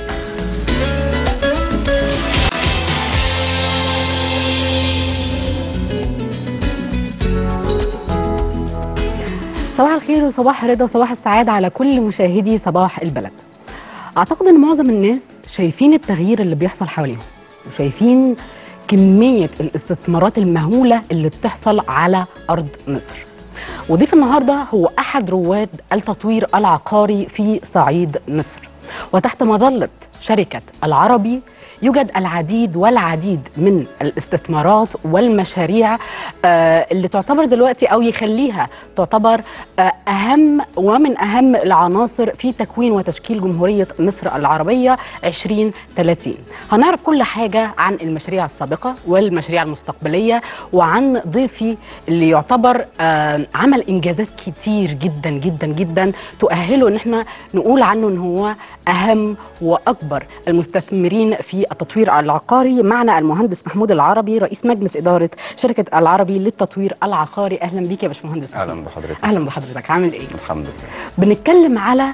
صباح الخير وصباح الرضا وصباح السعادة على كل مشاهدي صباح البلد. أعتقد أن معظم الناس شايفين التغيير اللي بيحصل حواليهم، وشايفين كمية الاستثمارات المهولة اللي بتحصل على أرض مصر. وضيف النهاردة هو أحد رواد التطوير العقاري في صعيد مصر، وتحت مظلة شركة العربي يوجد العديد والعديد من الاستثمارات والمشاريع آه اللي تعتبر دلوقتي أو يخليها تعتبر آه أهم ومن أهم العناصر في تكوين وتشكيل جمهورية مصر العربية عشرين ثلاثين. هنعرف كل حاجة عن المشاريع السابقة والمشاريع المستقبلية، وعن ضيفي اللي يعتبر آه عمل إنجازات كتير جدا جدا جدا تؤهله إن احنا نقول عنه إن هو أهم وأكبر المستثمرين في التطوير العقاري. معنا المهندس محمود العربي، رئيس مجلس إدارة شركة العربي للتطوير العقاري. أهلا بيك يا باشمهندس. أهلا بحضرتك. أهلا بحضرتك، عامل إيه؟ الحمد لله. بنتكلم على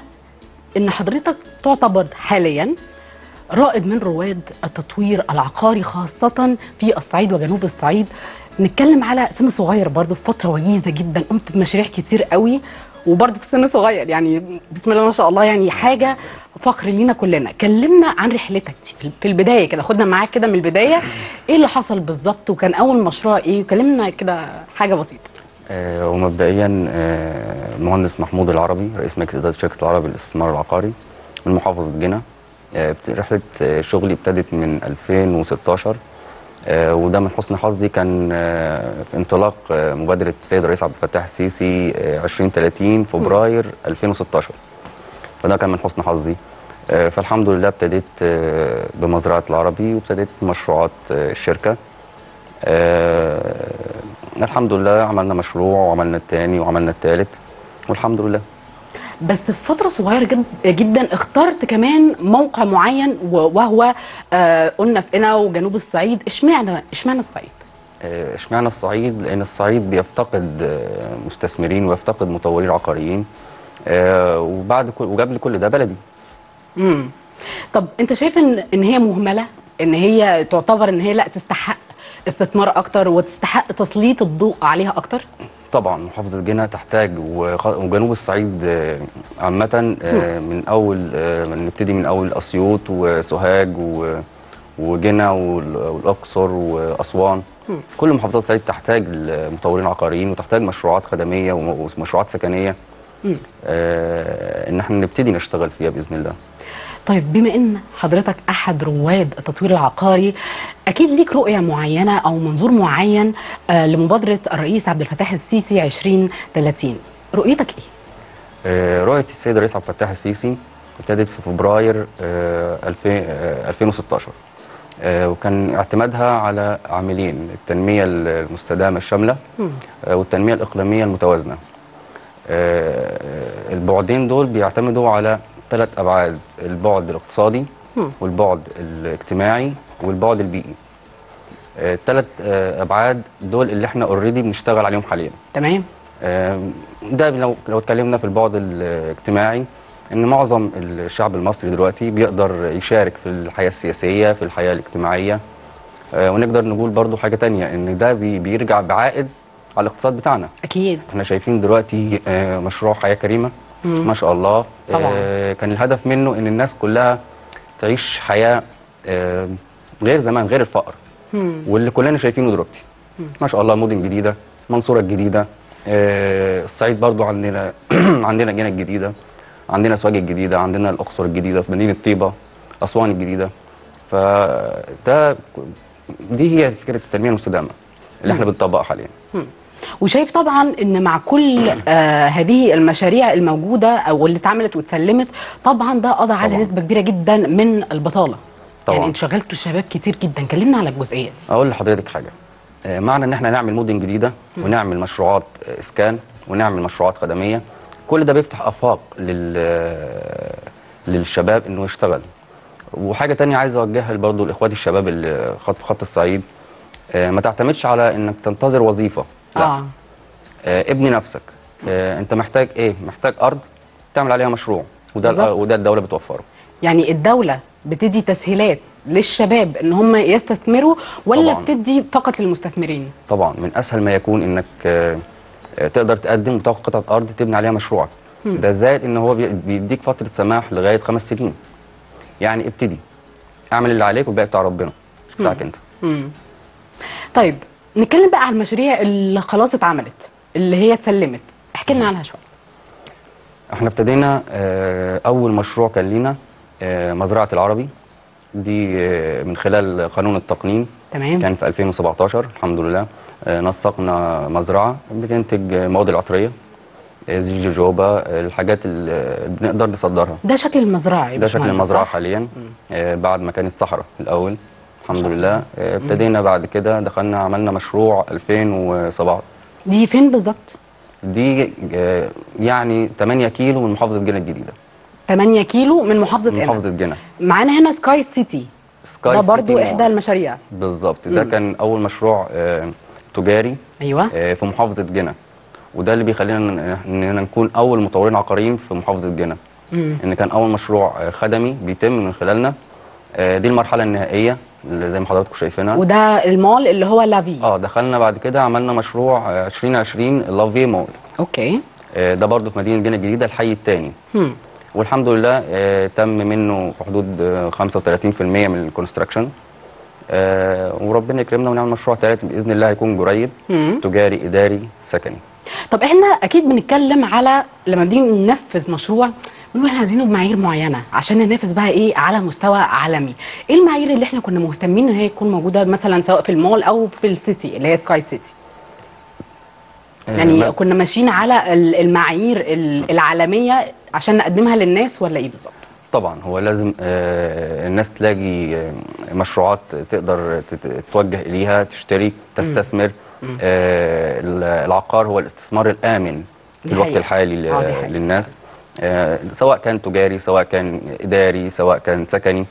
إن حضرتك تعتبر حاليا رائد من رواد التطوير العقاري خاصة في الصعيد وجنوب الصعيد. نتكلم على سن صغير برضه، في فترة وجيزة جدا، قمت بمشاريع كتير قوي وبرضه في سن صغير، يعني بسم الله ما شاء الله، يعني حاجة فخر لينا كلنا. كلمنا عن رحلتك دي في البداية كده، خدنا معاك كده من البداية، ايه اللي حصل بالظبط وكان أول مشروع ايه، وكلمنا كده حاجة بسيطة. آه ومبدئيا آه المهندس محمود العربي، رئيس مجلس إدارة شركة العربي للاستثمار العقاري من محافظة جنة. آه رحلة آه شغلي ابتدت من ألفين وستاشر، آه وده من حسن حظي كان آه في انطلاق آه مبادرة السيد الرئيس عبد الفتاح السيسي آه عشرين ثلاثين فبراير ألفين وستاشر، فده كان من حسن حظي. آه فالحمد لله ابتديت آه بمزرعة العربي وابتديت مشروعات آه الشركة. آه الحمد لله عملنا مشروع وعملنا الثاني وعملنا الثالث والحمد لله. بس في فترة صغيرة جد جدا اخترت كمان موقع معين وهو آه قلنا في قنا وجنوب الصعيد. اشمعنى اشمعنى الصعيد؟ اشمعنى الصعيد؟ لأن الصعيد بيفتقد آه مستثمرين ويفتقد مطورين عقاريين، آه وبعد كل وقبل كل ده بلدي. امم طب انت شايف ان ان هي مهملة، ان هي تعتبر ان هي لا تستحق استثمار اكتر وتستحق تسليط الضوء عليها اكتر؟ طبعا محافظة جنة تحتاج، وجنوب الصعيد عامة من أول نبتدي من أول أسيوط وسوهاج وجنة والأقصر وأسوان. كل محافظات الصعيد تحتاج مطورين عقاريين وتحتاج مشروعات خدمية ومشروعات سكنية إن احنا نبتدي نشتغل فيها بإذن الله. طيب، بما ان حضرتك احد رواد التطوير العقاري، اكيد ليك رؤيه معينه او منظور معين آه لمبادره الرئيس عبد الفتاح السيسي عشرين ثلاثين، رؤيتك ايه؟ آه رؤيه السيد الرئيس عبد الفتاح السيسي ابتدت في فبراير آه ألفين وستاشر، آه وكان اعتمادها على عاملين: التنميه المستدامه الشامله آه والتنميه الاقليميه المتوازنه. آه البعدين دول بيعتمدوا على ثلاث أبعاد: البعد الاقتصادي والبعد الاجتماعي والبعد البيئي. الثلاث أبعاد دول اللي احنا اوريدي بنشتغل عليهم حاليا. تمام. ده لو لو اتكلمنا في البعد الاجتماعي، ان معظم الشعب المصري دلوقتي بيقدر يشارك في الحياة السياسية، في الحياة الاجتماعية، ونقدر نقول برضو حاجة تانية، ان ده بيرجع بعائد على الاقتصاد بتاعنا. أكيد. احنا شايفين دلوقتي مشروع حياة كريمة مم. ما شاء الله. طبعا. آه كان الهدف منه ان الناس كلها تعيش حياه آه، غير زمان، غير الفقر واللي كلنا شايفينه دلوقتي. ما شاء الله مدن جديده، منصوره الجديده، آه، الصعيد برضو عندنا عندنا جنة الجديده، عندنا سوهاج الجديده، عندنا الاقصر الجديده، في مدينه طيبه، اسوان الجديده. فده دي هي فكره التنميه المستدامه اللي احنا بنطبقها حاليا. وشايف طبعا ان مع كل آه هذه المشاريع الموجوده او اللي اتعملت واتسلمت، طبعا ده قضى على طبعاً. نسبه كبيره جدا من البطاله. طبعاً. يعني انتوا شغلتوا الشباب كتير جدا، كلمنا على الجزئيه دي. اقول لحضرتك حاجه، آه، معنى ان احنا نعمل مدن جديده ونعمل مشروعات آه، اسكان ونعمل مشروعات خدميه، كل ده بيفتح افاق لل آه، للشباب انه يشتغل. وحاجه تانية عايز اوجهها برضه لاخواتي الشباب اللي خط في خط الصعيد، آه، ما تعتمدش على انك تنتظر وظيفه، لا. اه آه، ابني نفسك. آه، انت محتاج ايه؟ محتاج ارض تعمل عليها مشروع، وده بالظبط. وده الدوله بتوفره. يعني الدوله بتدي تسهيلات للشباب ان هم يستثمروا، ولا طبعاً. بتدي فقط للمستثمرين؟ طبعا من اسهل ما يكون انك آه، آه، تقدر تقدم وتاخد قطعه ارض تبني عليها مشروعك. ده زائد ان هو بي- بيديك فتره سماح لغايه خمس سنين. يعني ابتدي اعمل اللي عليك والباقي بتاع ربنا، مش بتاعك انت. طيب نتكلم بقى على المشاريع اللي خلاص اتعملت، اللي هي اتسلمت، احكي لنا عنها شويه. احنا ابتدينا آه، اول مشروع كان لينا آه، مزرعه العربي دي آه، من خلال قانون التقنين. تمام. كان في ألفين وسبعتاشر الحمد لله. آه، نسقنا مزرعه بتنتج آه، مواد العطريه، آه، زيت جوجوبا، آه، الحاجات اللي بنقدر نصدرها. ده شكل المزرعه يا ده شكل باشمهندس، المزرعه صح؟ حاليا. آه، بعد ما كانت صحراء الاول الحمد لله. آه، ابتدينا بعد كده دخلنا عملنا مشروع ألفين وسبعة. دي فين بالظبط؟ دي آه، يعني ثمانية كيلو من محافظه جنة الجديده. ثمانية كيلو من محافظه من قنا. محافظه جنة. معانا هنا سكاي سيتي، سكاي ده برضو سيتي احدى مول. المشاريع. بالظبط، ده كان اول مشروع آه، تجاري ايوه. آه، في محافظه جنة. وده اللي بيخلينا ن- اننا نكون اول مطورين عقاريين في محافظه جنة. ان كان اول مشروع آه، خدمي بيتم من خلالنا. آه، دي المرحله النهائيه اللي زي ما حضراتكم شايفينها. وده المول اللي هو لافي. اه دخلنا بعد كده عملنا مشروع آه، ألفين وعشرين لافي مول. اوكي. آه، ده برضه في مدينه جنة الجديده الحي الثاني. هم. والحمد لله آه، تم منه في حدود آه، خمسة وثلاثين في المية من الكونستراكشن. آه، وربنا يكرمنا ونعمل مشروع ثالث باذن الله هيكون قريب، تجاري اداري سكني. طب احنا اكيد بنتكلم على لما بنيجي ننفذ مشروع بنقول احنا عايزينه بمعايير معينه عشان ننافس بقى ايه على مستوى عالمي. ايه المعايير اللي احنا كنا مهتمين ان هي تكون موجوده مثلا سواء في المول او في السيتي اللي هي سكاي سيتي؟ يعني ما- كنا ماشيين على ال- المعايير ال- العالميه عشان نقدمها للناس، ولا ايه بالظبط؟ طبعا هو لازم آه، الناس تلاقي آه، مشروعات تقدر تت- تتوجه اليها، تشتري، تستثمر. آه، العقار هو الاستثمار الامن في دي الوقت حقيقة. الحالي ل- آه، دي حقيقة. للناس. آه، سواء كان تجاري، سواء كان اداري، سواء كان سكني.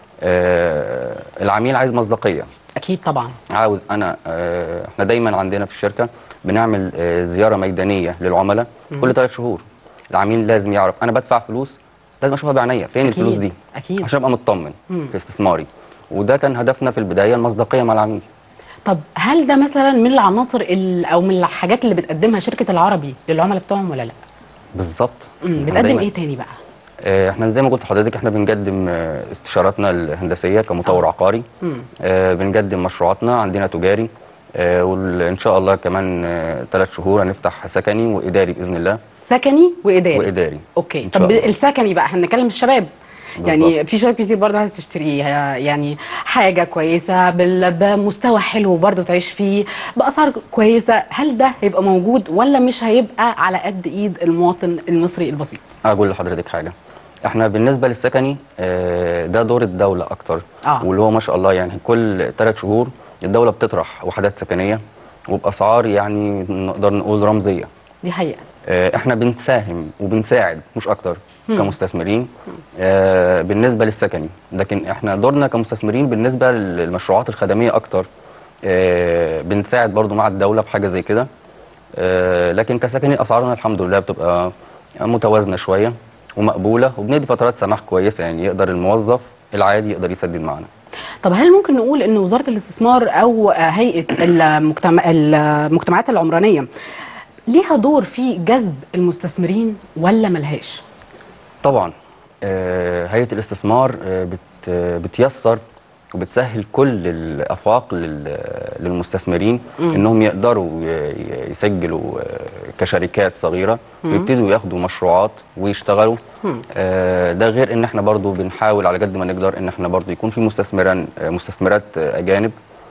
آه، العميل عايز مصداقيه. اكيد طبعا. عاوز انا آه، احنا دايما عندنا في الشركه بنعمل آه، زياره ميدانيه للعملاء كل ثلاث شهور. العميل لازم يعرف انا بدفع فلوس، لازم اشوفها بعينيا فين أكيد، الفلوس دي، أكيد. عشان ابقى مطمن في استثماري. وده كان هدفنا في البدايه، المصداقيه مع العميل. طب هل ده مثلا من العناصر ال- او من الحاجات اللي بتقدمها شركه العربي للعملاء بتوعهم ولا لا؟ بالظبط. مم، إحنا بتقدم دايماً- ايه تاني بقى؟ آه، احنا زي ما قلت لحضرتك احنا بنقدم آه، استشاراتنا الهندسيه كمطور عقاري. آه، بنقدم مشروعاتنا عندنا تجاري. آه، وان شاء الله كمان ثلاث شهور هنفتح سكني واداري باذن الله. سكني واداري. واداري اوكي. إن شاء طب الله. السكني بقى احنا بنتكلم الشباب، يعني بالظبط. في شباب كتير برضه عايز تشتريها، يعني حاجه كويسه بال- بمستوى حلو برضه تعيش فيه باسعار كويسه، هل ده هيبقى موجود ولا مش هيبقى على قد ايد المواطن المصري البسيط؟ اقول لحضرتك حاجه، احنا بالنسبه للسكني آه، ده دور الدوله اكتر. آه. واللي هو ما شاء الله يعني كل ثلاث شهور الدوله بتطرح وحدات سكنيه وباسعار يعني نقدر نقول رمزيه. دي حقيقه. آه، احنا بنساهم وبنساعد مش اكتر كمستثمرين آه، بالنسبه للسكني، لكن احنا دورنا كمستثمرين بالنسبه للمشروعات الخدميه اكتر. آه، بنساعد برضو مع الدوله في حاجه زي كده. آه، لكن كسكني اسعارنا الحمد لله بتبقى متوازنه شويه ومقبوله، وبندي فترات سماح كويسه يعني يقدر الموظف العادي يقدر يسدد معانا. طب هل ممكن نقول ان وزاره الاستثمار او هيئه المجتمع المجتمعات العمرانيه ليها دور في جذب المستثمرين ولا ملهاش؟ طبعا آه، هيئه الاستثمار آه، بت بتيسر وبتسهل كل الافاق للمستثمرين انهم يقدروا يسجلوا كشركات صغيره ويبتدوا ياخدوا مشروعات ويشتغلوا. ده غير ان احنا برضو بنحاول على قد ما نقدر ان احنا برضو يكون في مستثمران مستثمرات اجانب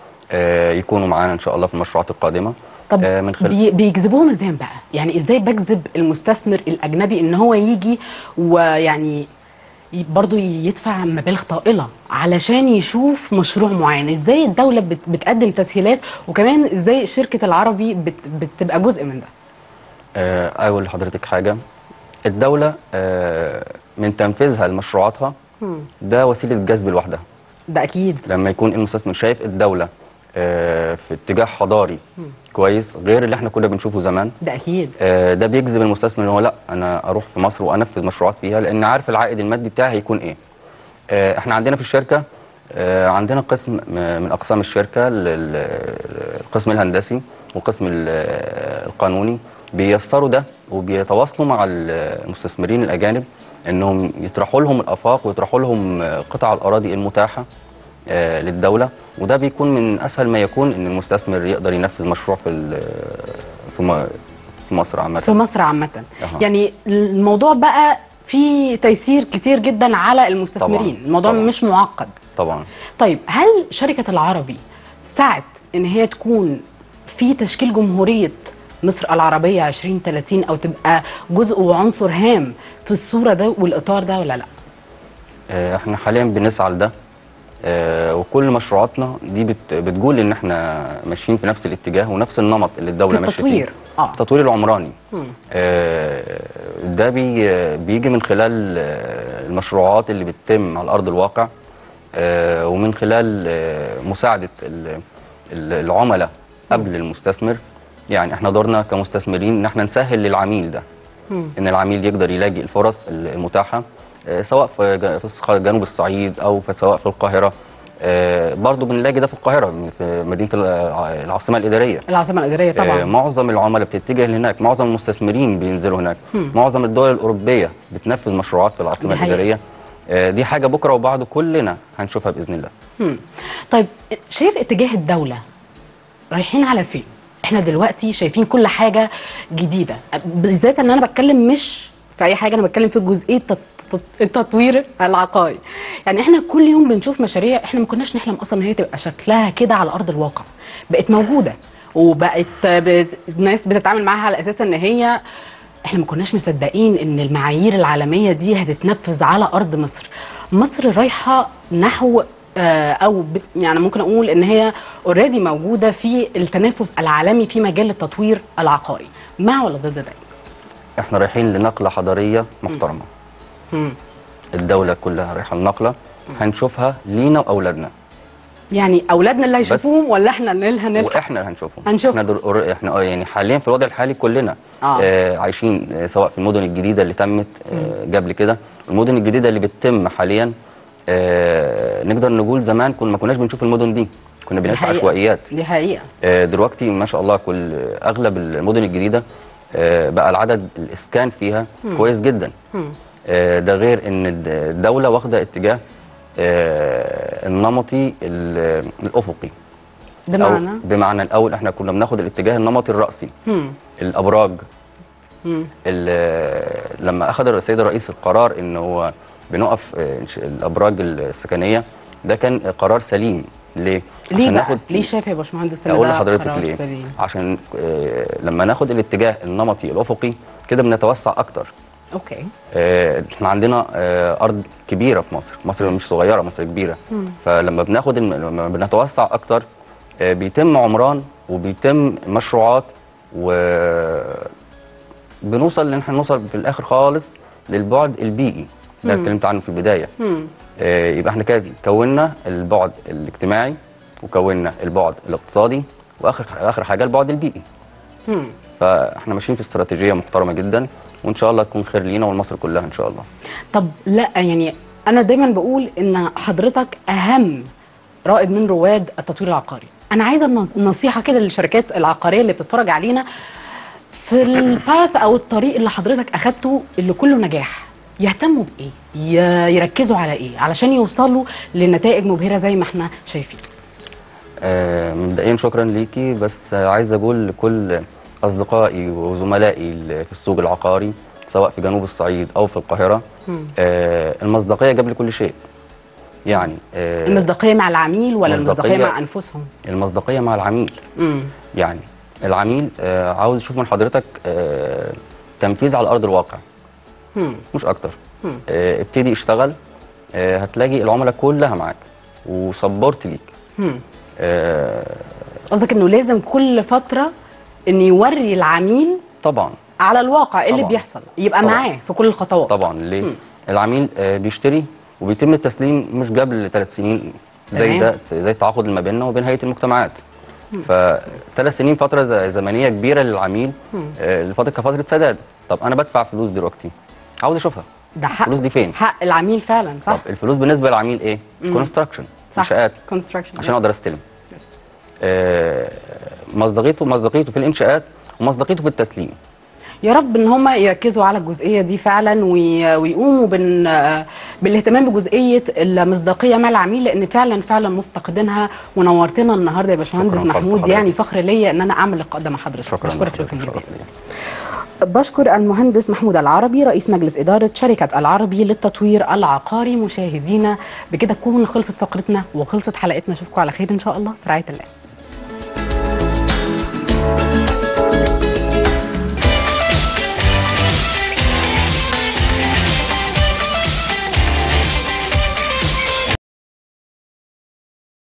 يكونوا معانا ان شاء الله في المشروعات القادمه. طب من خلال بي بيجذبوهم ازاي بقى؟ يعني ازاي بجذب المستثمر الاجنبي ان هو يجي ويعني برضو يدفع مبالغ طائله علشان يشوف مشروع معين؟ ازاي الدوله بت بتقدم تسهيلات، وكمان ازاي شركه العربي بت بتبقى جزء من ده؟ آه اقول لحضرتك حاجه، الدوله آه من تنفيذها لمشروعاتها ده وسيله جذب لوحدها. ده اكيد. لما يكون المستثمر شايف الدوله آه في اتجاه حضاري مم. كويس غير اللي احنا كنا بنشوفه زمان، ده اكيد. آه ده بيجذب المستثمر ان هو لا انا اروح في مصر وانفذ مشروعات فيها، لان عارف العائد المادي بتاعي هيكون ايه. آه احنا عندنا في الشركه آه عندنا قسم من اقسام الشركه، القسم الهندسي والقسم القانوني، بييسروا ده وبيتواصلوا مع المستثمرين الاجانب انهم يطرحوا لهم الافاق ويطرحوا لهم قطع الاراضي المتاحه آه للدوله، وده بيكون من اسهل ما يكون ان المستثمر يقدر ينفذ مشروع في في مصر عامه. في مصر عامه. أه. يعني الموضوع بقى فيه تيسير كتير جدا على المستثمرين. طبعًا. الموضوع طبعًا. مش معقد. طبعا. طيب هل شركه العربي سعت ان هي تكون في تشكيل جمهوريه مصر العربيه عشرين ثلاثين او تبقى جزء وعنصر هام في الصوره ده والاطار ده ولا لا؟ آه احنا حاليا بنسعى لده، آه وكل مشروعاتنا دي بت بتقول ان احنا ماشيين في نفس الاتجاه ونفس النمط اللي الدوله ماشيه فيه. التطوير اه التطوير العمراني. آه ده بي بيجي من خلال المشروعات اللي بتتم على ارض الواقع، آه ومن خلال آه مساعده العملاء قبل المستثمر. يعني احنا دورنا كمستثمرين ان احنا نسهل للعميل ده، مم. ان العميل يقدر يلاقي الفرص المتاحه سواء في جنوب الصعيد او في سواء في القاهره. برضو بنلاقي ده في القاهره في مدينه العاصمه الاداريه. العاصمه الاداريه طبعا. معظم العملاء بتتجه هناك، معظم المستثمرين بينزلوا هناك، مم. معظم الدول الاوروبيه بتنفذ مشروعات في العاصمه دي الاداريه. دي حاجه بكره وبعده كلنا هنشوفها باذن الله. مم. طيب شايف اتجاه الدوله رايحين على فين؟ احنا دلوقتي شايفين كل حاجه جديده، بالذات ان انا بتكلم مش في اي حاجه، انا بتكلم في جزئيه التطوير العقاري. يعني احنا كل يوم بنشوف مشاريع احنا ما كناش نحلم اصلا ان هي تبقى شكلها كده على ارض الواقع، بقت موجوده وبقت الناس بتتعامل معاها على اساس ان هي، احنا ما كناش مصدقين ان المعايير العالميه دي هتتنفذ على ارض مصر. مصر رايحه نحو او يعني ممكن اقول ان هي اوريدي موجوده في التنافس العالمي في مجال التطوير العقاري، مع ولا ضد ده؟ احنا رايحين لنقله حضاريه محترمه. مم. الدوله كلها رايحه لنقله هنشوفها لينا واولادنا. يعني اولادنا اللي هيشوفوهم ولا احنا اللي هنلحق؟ واحنا اللي هنشوفهم. هنشوف. احنا دور... احنا يعني حاليا في الوضع الحالي كلنا آه. آه عايشين آه سواء في المدن الجديده اللي تمت آه قبل كده، المدن الجديده اللي بتتم حاليا. آه نقدر نقول زمان كنا ما كناش بنشوف المدن دي، كنا بنعيش في عشوائيات. دي حقيقه. آه دلوقتي ما شاء الله كل اغلب المدن الجديده آه بقى العدد الاسكان فيها مم. كويس جدا. آه ده غير ان الدوله واخده اتجاه آه النمطي الافقي. بمعنى بمعنى الاول احنا كنا بناخد الاتجاه النمطي الراسي. مم. الابراج. مم. لما اخذ السيد الرئيس القرار ان هو بنقف الابراج السكنيه، ده كان قرار سليم. ليه؟ ليه عشان ناخد ليه شايف يا باشمهندس اقول لحضرتك ليه؟ سليم. عشان آه لما ناخد الاتجاه النمطي الافقي كده بنتوسع اكتر. اوكي. آه احنا عندنا آه ارض كبيره في مصر، مصر مش صغيره، مصر كبيره. مم. فلما بناخد لما بنتوسع اكتر آه بيتم عمران وبيتم مشروعات، و بنوصل ان احنا نوصل في الاخر خالص للبعد البيئي اللي اتكلمت عنه في البدايه. آه يبقى احنا كده كونا البعد الاجتماعي وكونا البعد الاقتصادي واخر اخر حاجه البعد البيئي. مم. فاحنا ماشيين في استراتيجيه محترمه جدا، وان شاء الله تكون خير لينا ولمصر كلها ان شاء الله. طب لا يعني انا دايما بقول ان حضرتك اهم رائد من رواد التطوير العقاري. انا عايزه نصيحه كده للشركات العقاريه اللي بتتفرج علينا في الباث او الطريق اللي حضرتك اخدته اللي كله نجاح. يهتموا بايه؟ ي- يركزوا على ايه علشان يوصلوا لنتائج مبهره زي ما احنا شايفين؟ آه، مبدئيا شكرا ليكي، بس آه، عايز اقول لكل اصدقائي وزملائي ال- في السوق العقاري سواء في جنوب الصعيد او في القاهره، آه، المصداقيه قبل كل شيء. يعني آه، المصداقيه مع العميل ولا المصداقيه المصداقية- مع انفسهم؟ المصداقيه مع العميل. امم يعني العميل آه، عاوز يشوف من حضرتك آه، تنفيذ على ارض الواقع، مم. مش اكتر. آه، ابتدي اشتغل، آه، هتلاقي العملاء كلها معاك وصبرت ليك. مم. آه، قصدك انه لازم كل فتره ان يوري العميل طبعا على الواقع ايه اللي طبعاً. بيحصل، يبقى طبعاً. معاه في كل الخطوات. طبعا ليه؟ العميل آه، بيشتري وبيتم التسليم مش قبل ثلاث سنين زي تمام. ده، زي التعاقد اللي ما بيننا وبين هيئه المجتمعات. فثلاث سنين فتره ز- زمنيه كبيره للعميل، آه، لفتره كفتره سداد. طب انا بدفع فلوس دلوقتي، عاوز اشوفها ده حق الفلوس دي فين؟ حق العميل فعلا، صح؟ طب الفلوس بالنسبه للعميل ايه؟ كونستراكشن، صح. انشاءات، كونستراكشن عشان اقدر استلم. آه، مصداقيته مصداقيته في الانشاءات ومصداقيته في التسليم. يا رب ان هم يركزوا على الجزئيه دي فعلا وي- ويقوموا بال بالاهتمام بجزئيه المصداقيه مع العميل، لان فعلا فعلا مفتقدينها. ونورتنا النهارده يا باشمهندس شكراً محمود، لحضرتك. يعني فخر ليا ان انا اعمل لقاء ده مع حضرتك. شكرا بشكرك لحضرتك. شكرا شرف جزيلا. ليا. بشكر المهندس محمود العربي رئيس مجلس إدارة شركة العربي للتطوير العقاري. مشاهدينا بكده تكون خلصت فقرتنا وخلصت حلقتنا. اشوفكم على خير إن شاء الله في رعاية الله.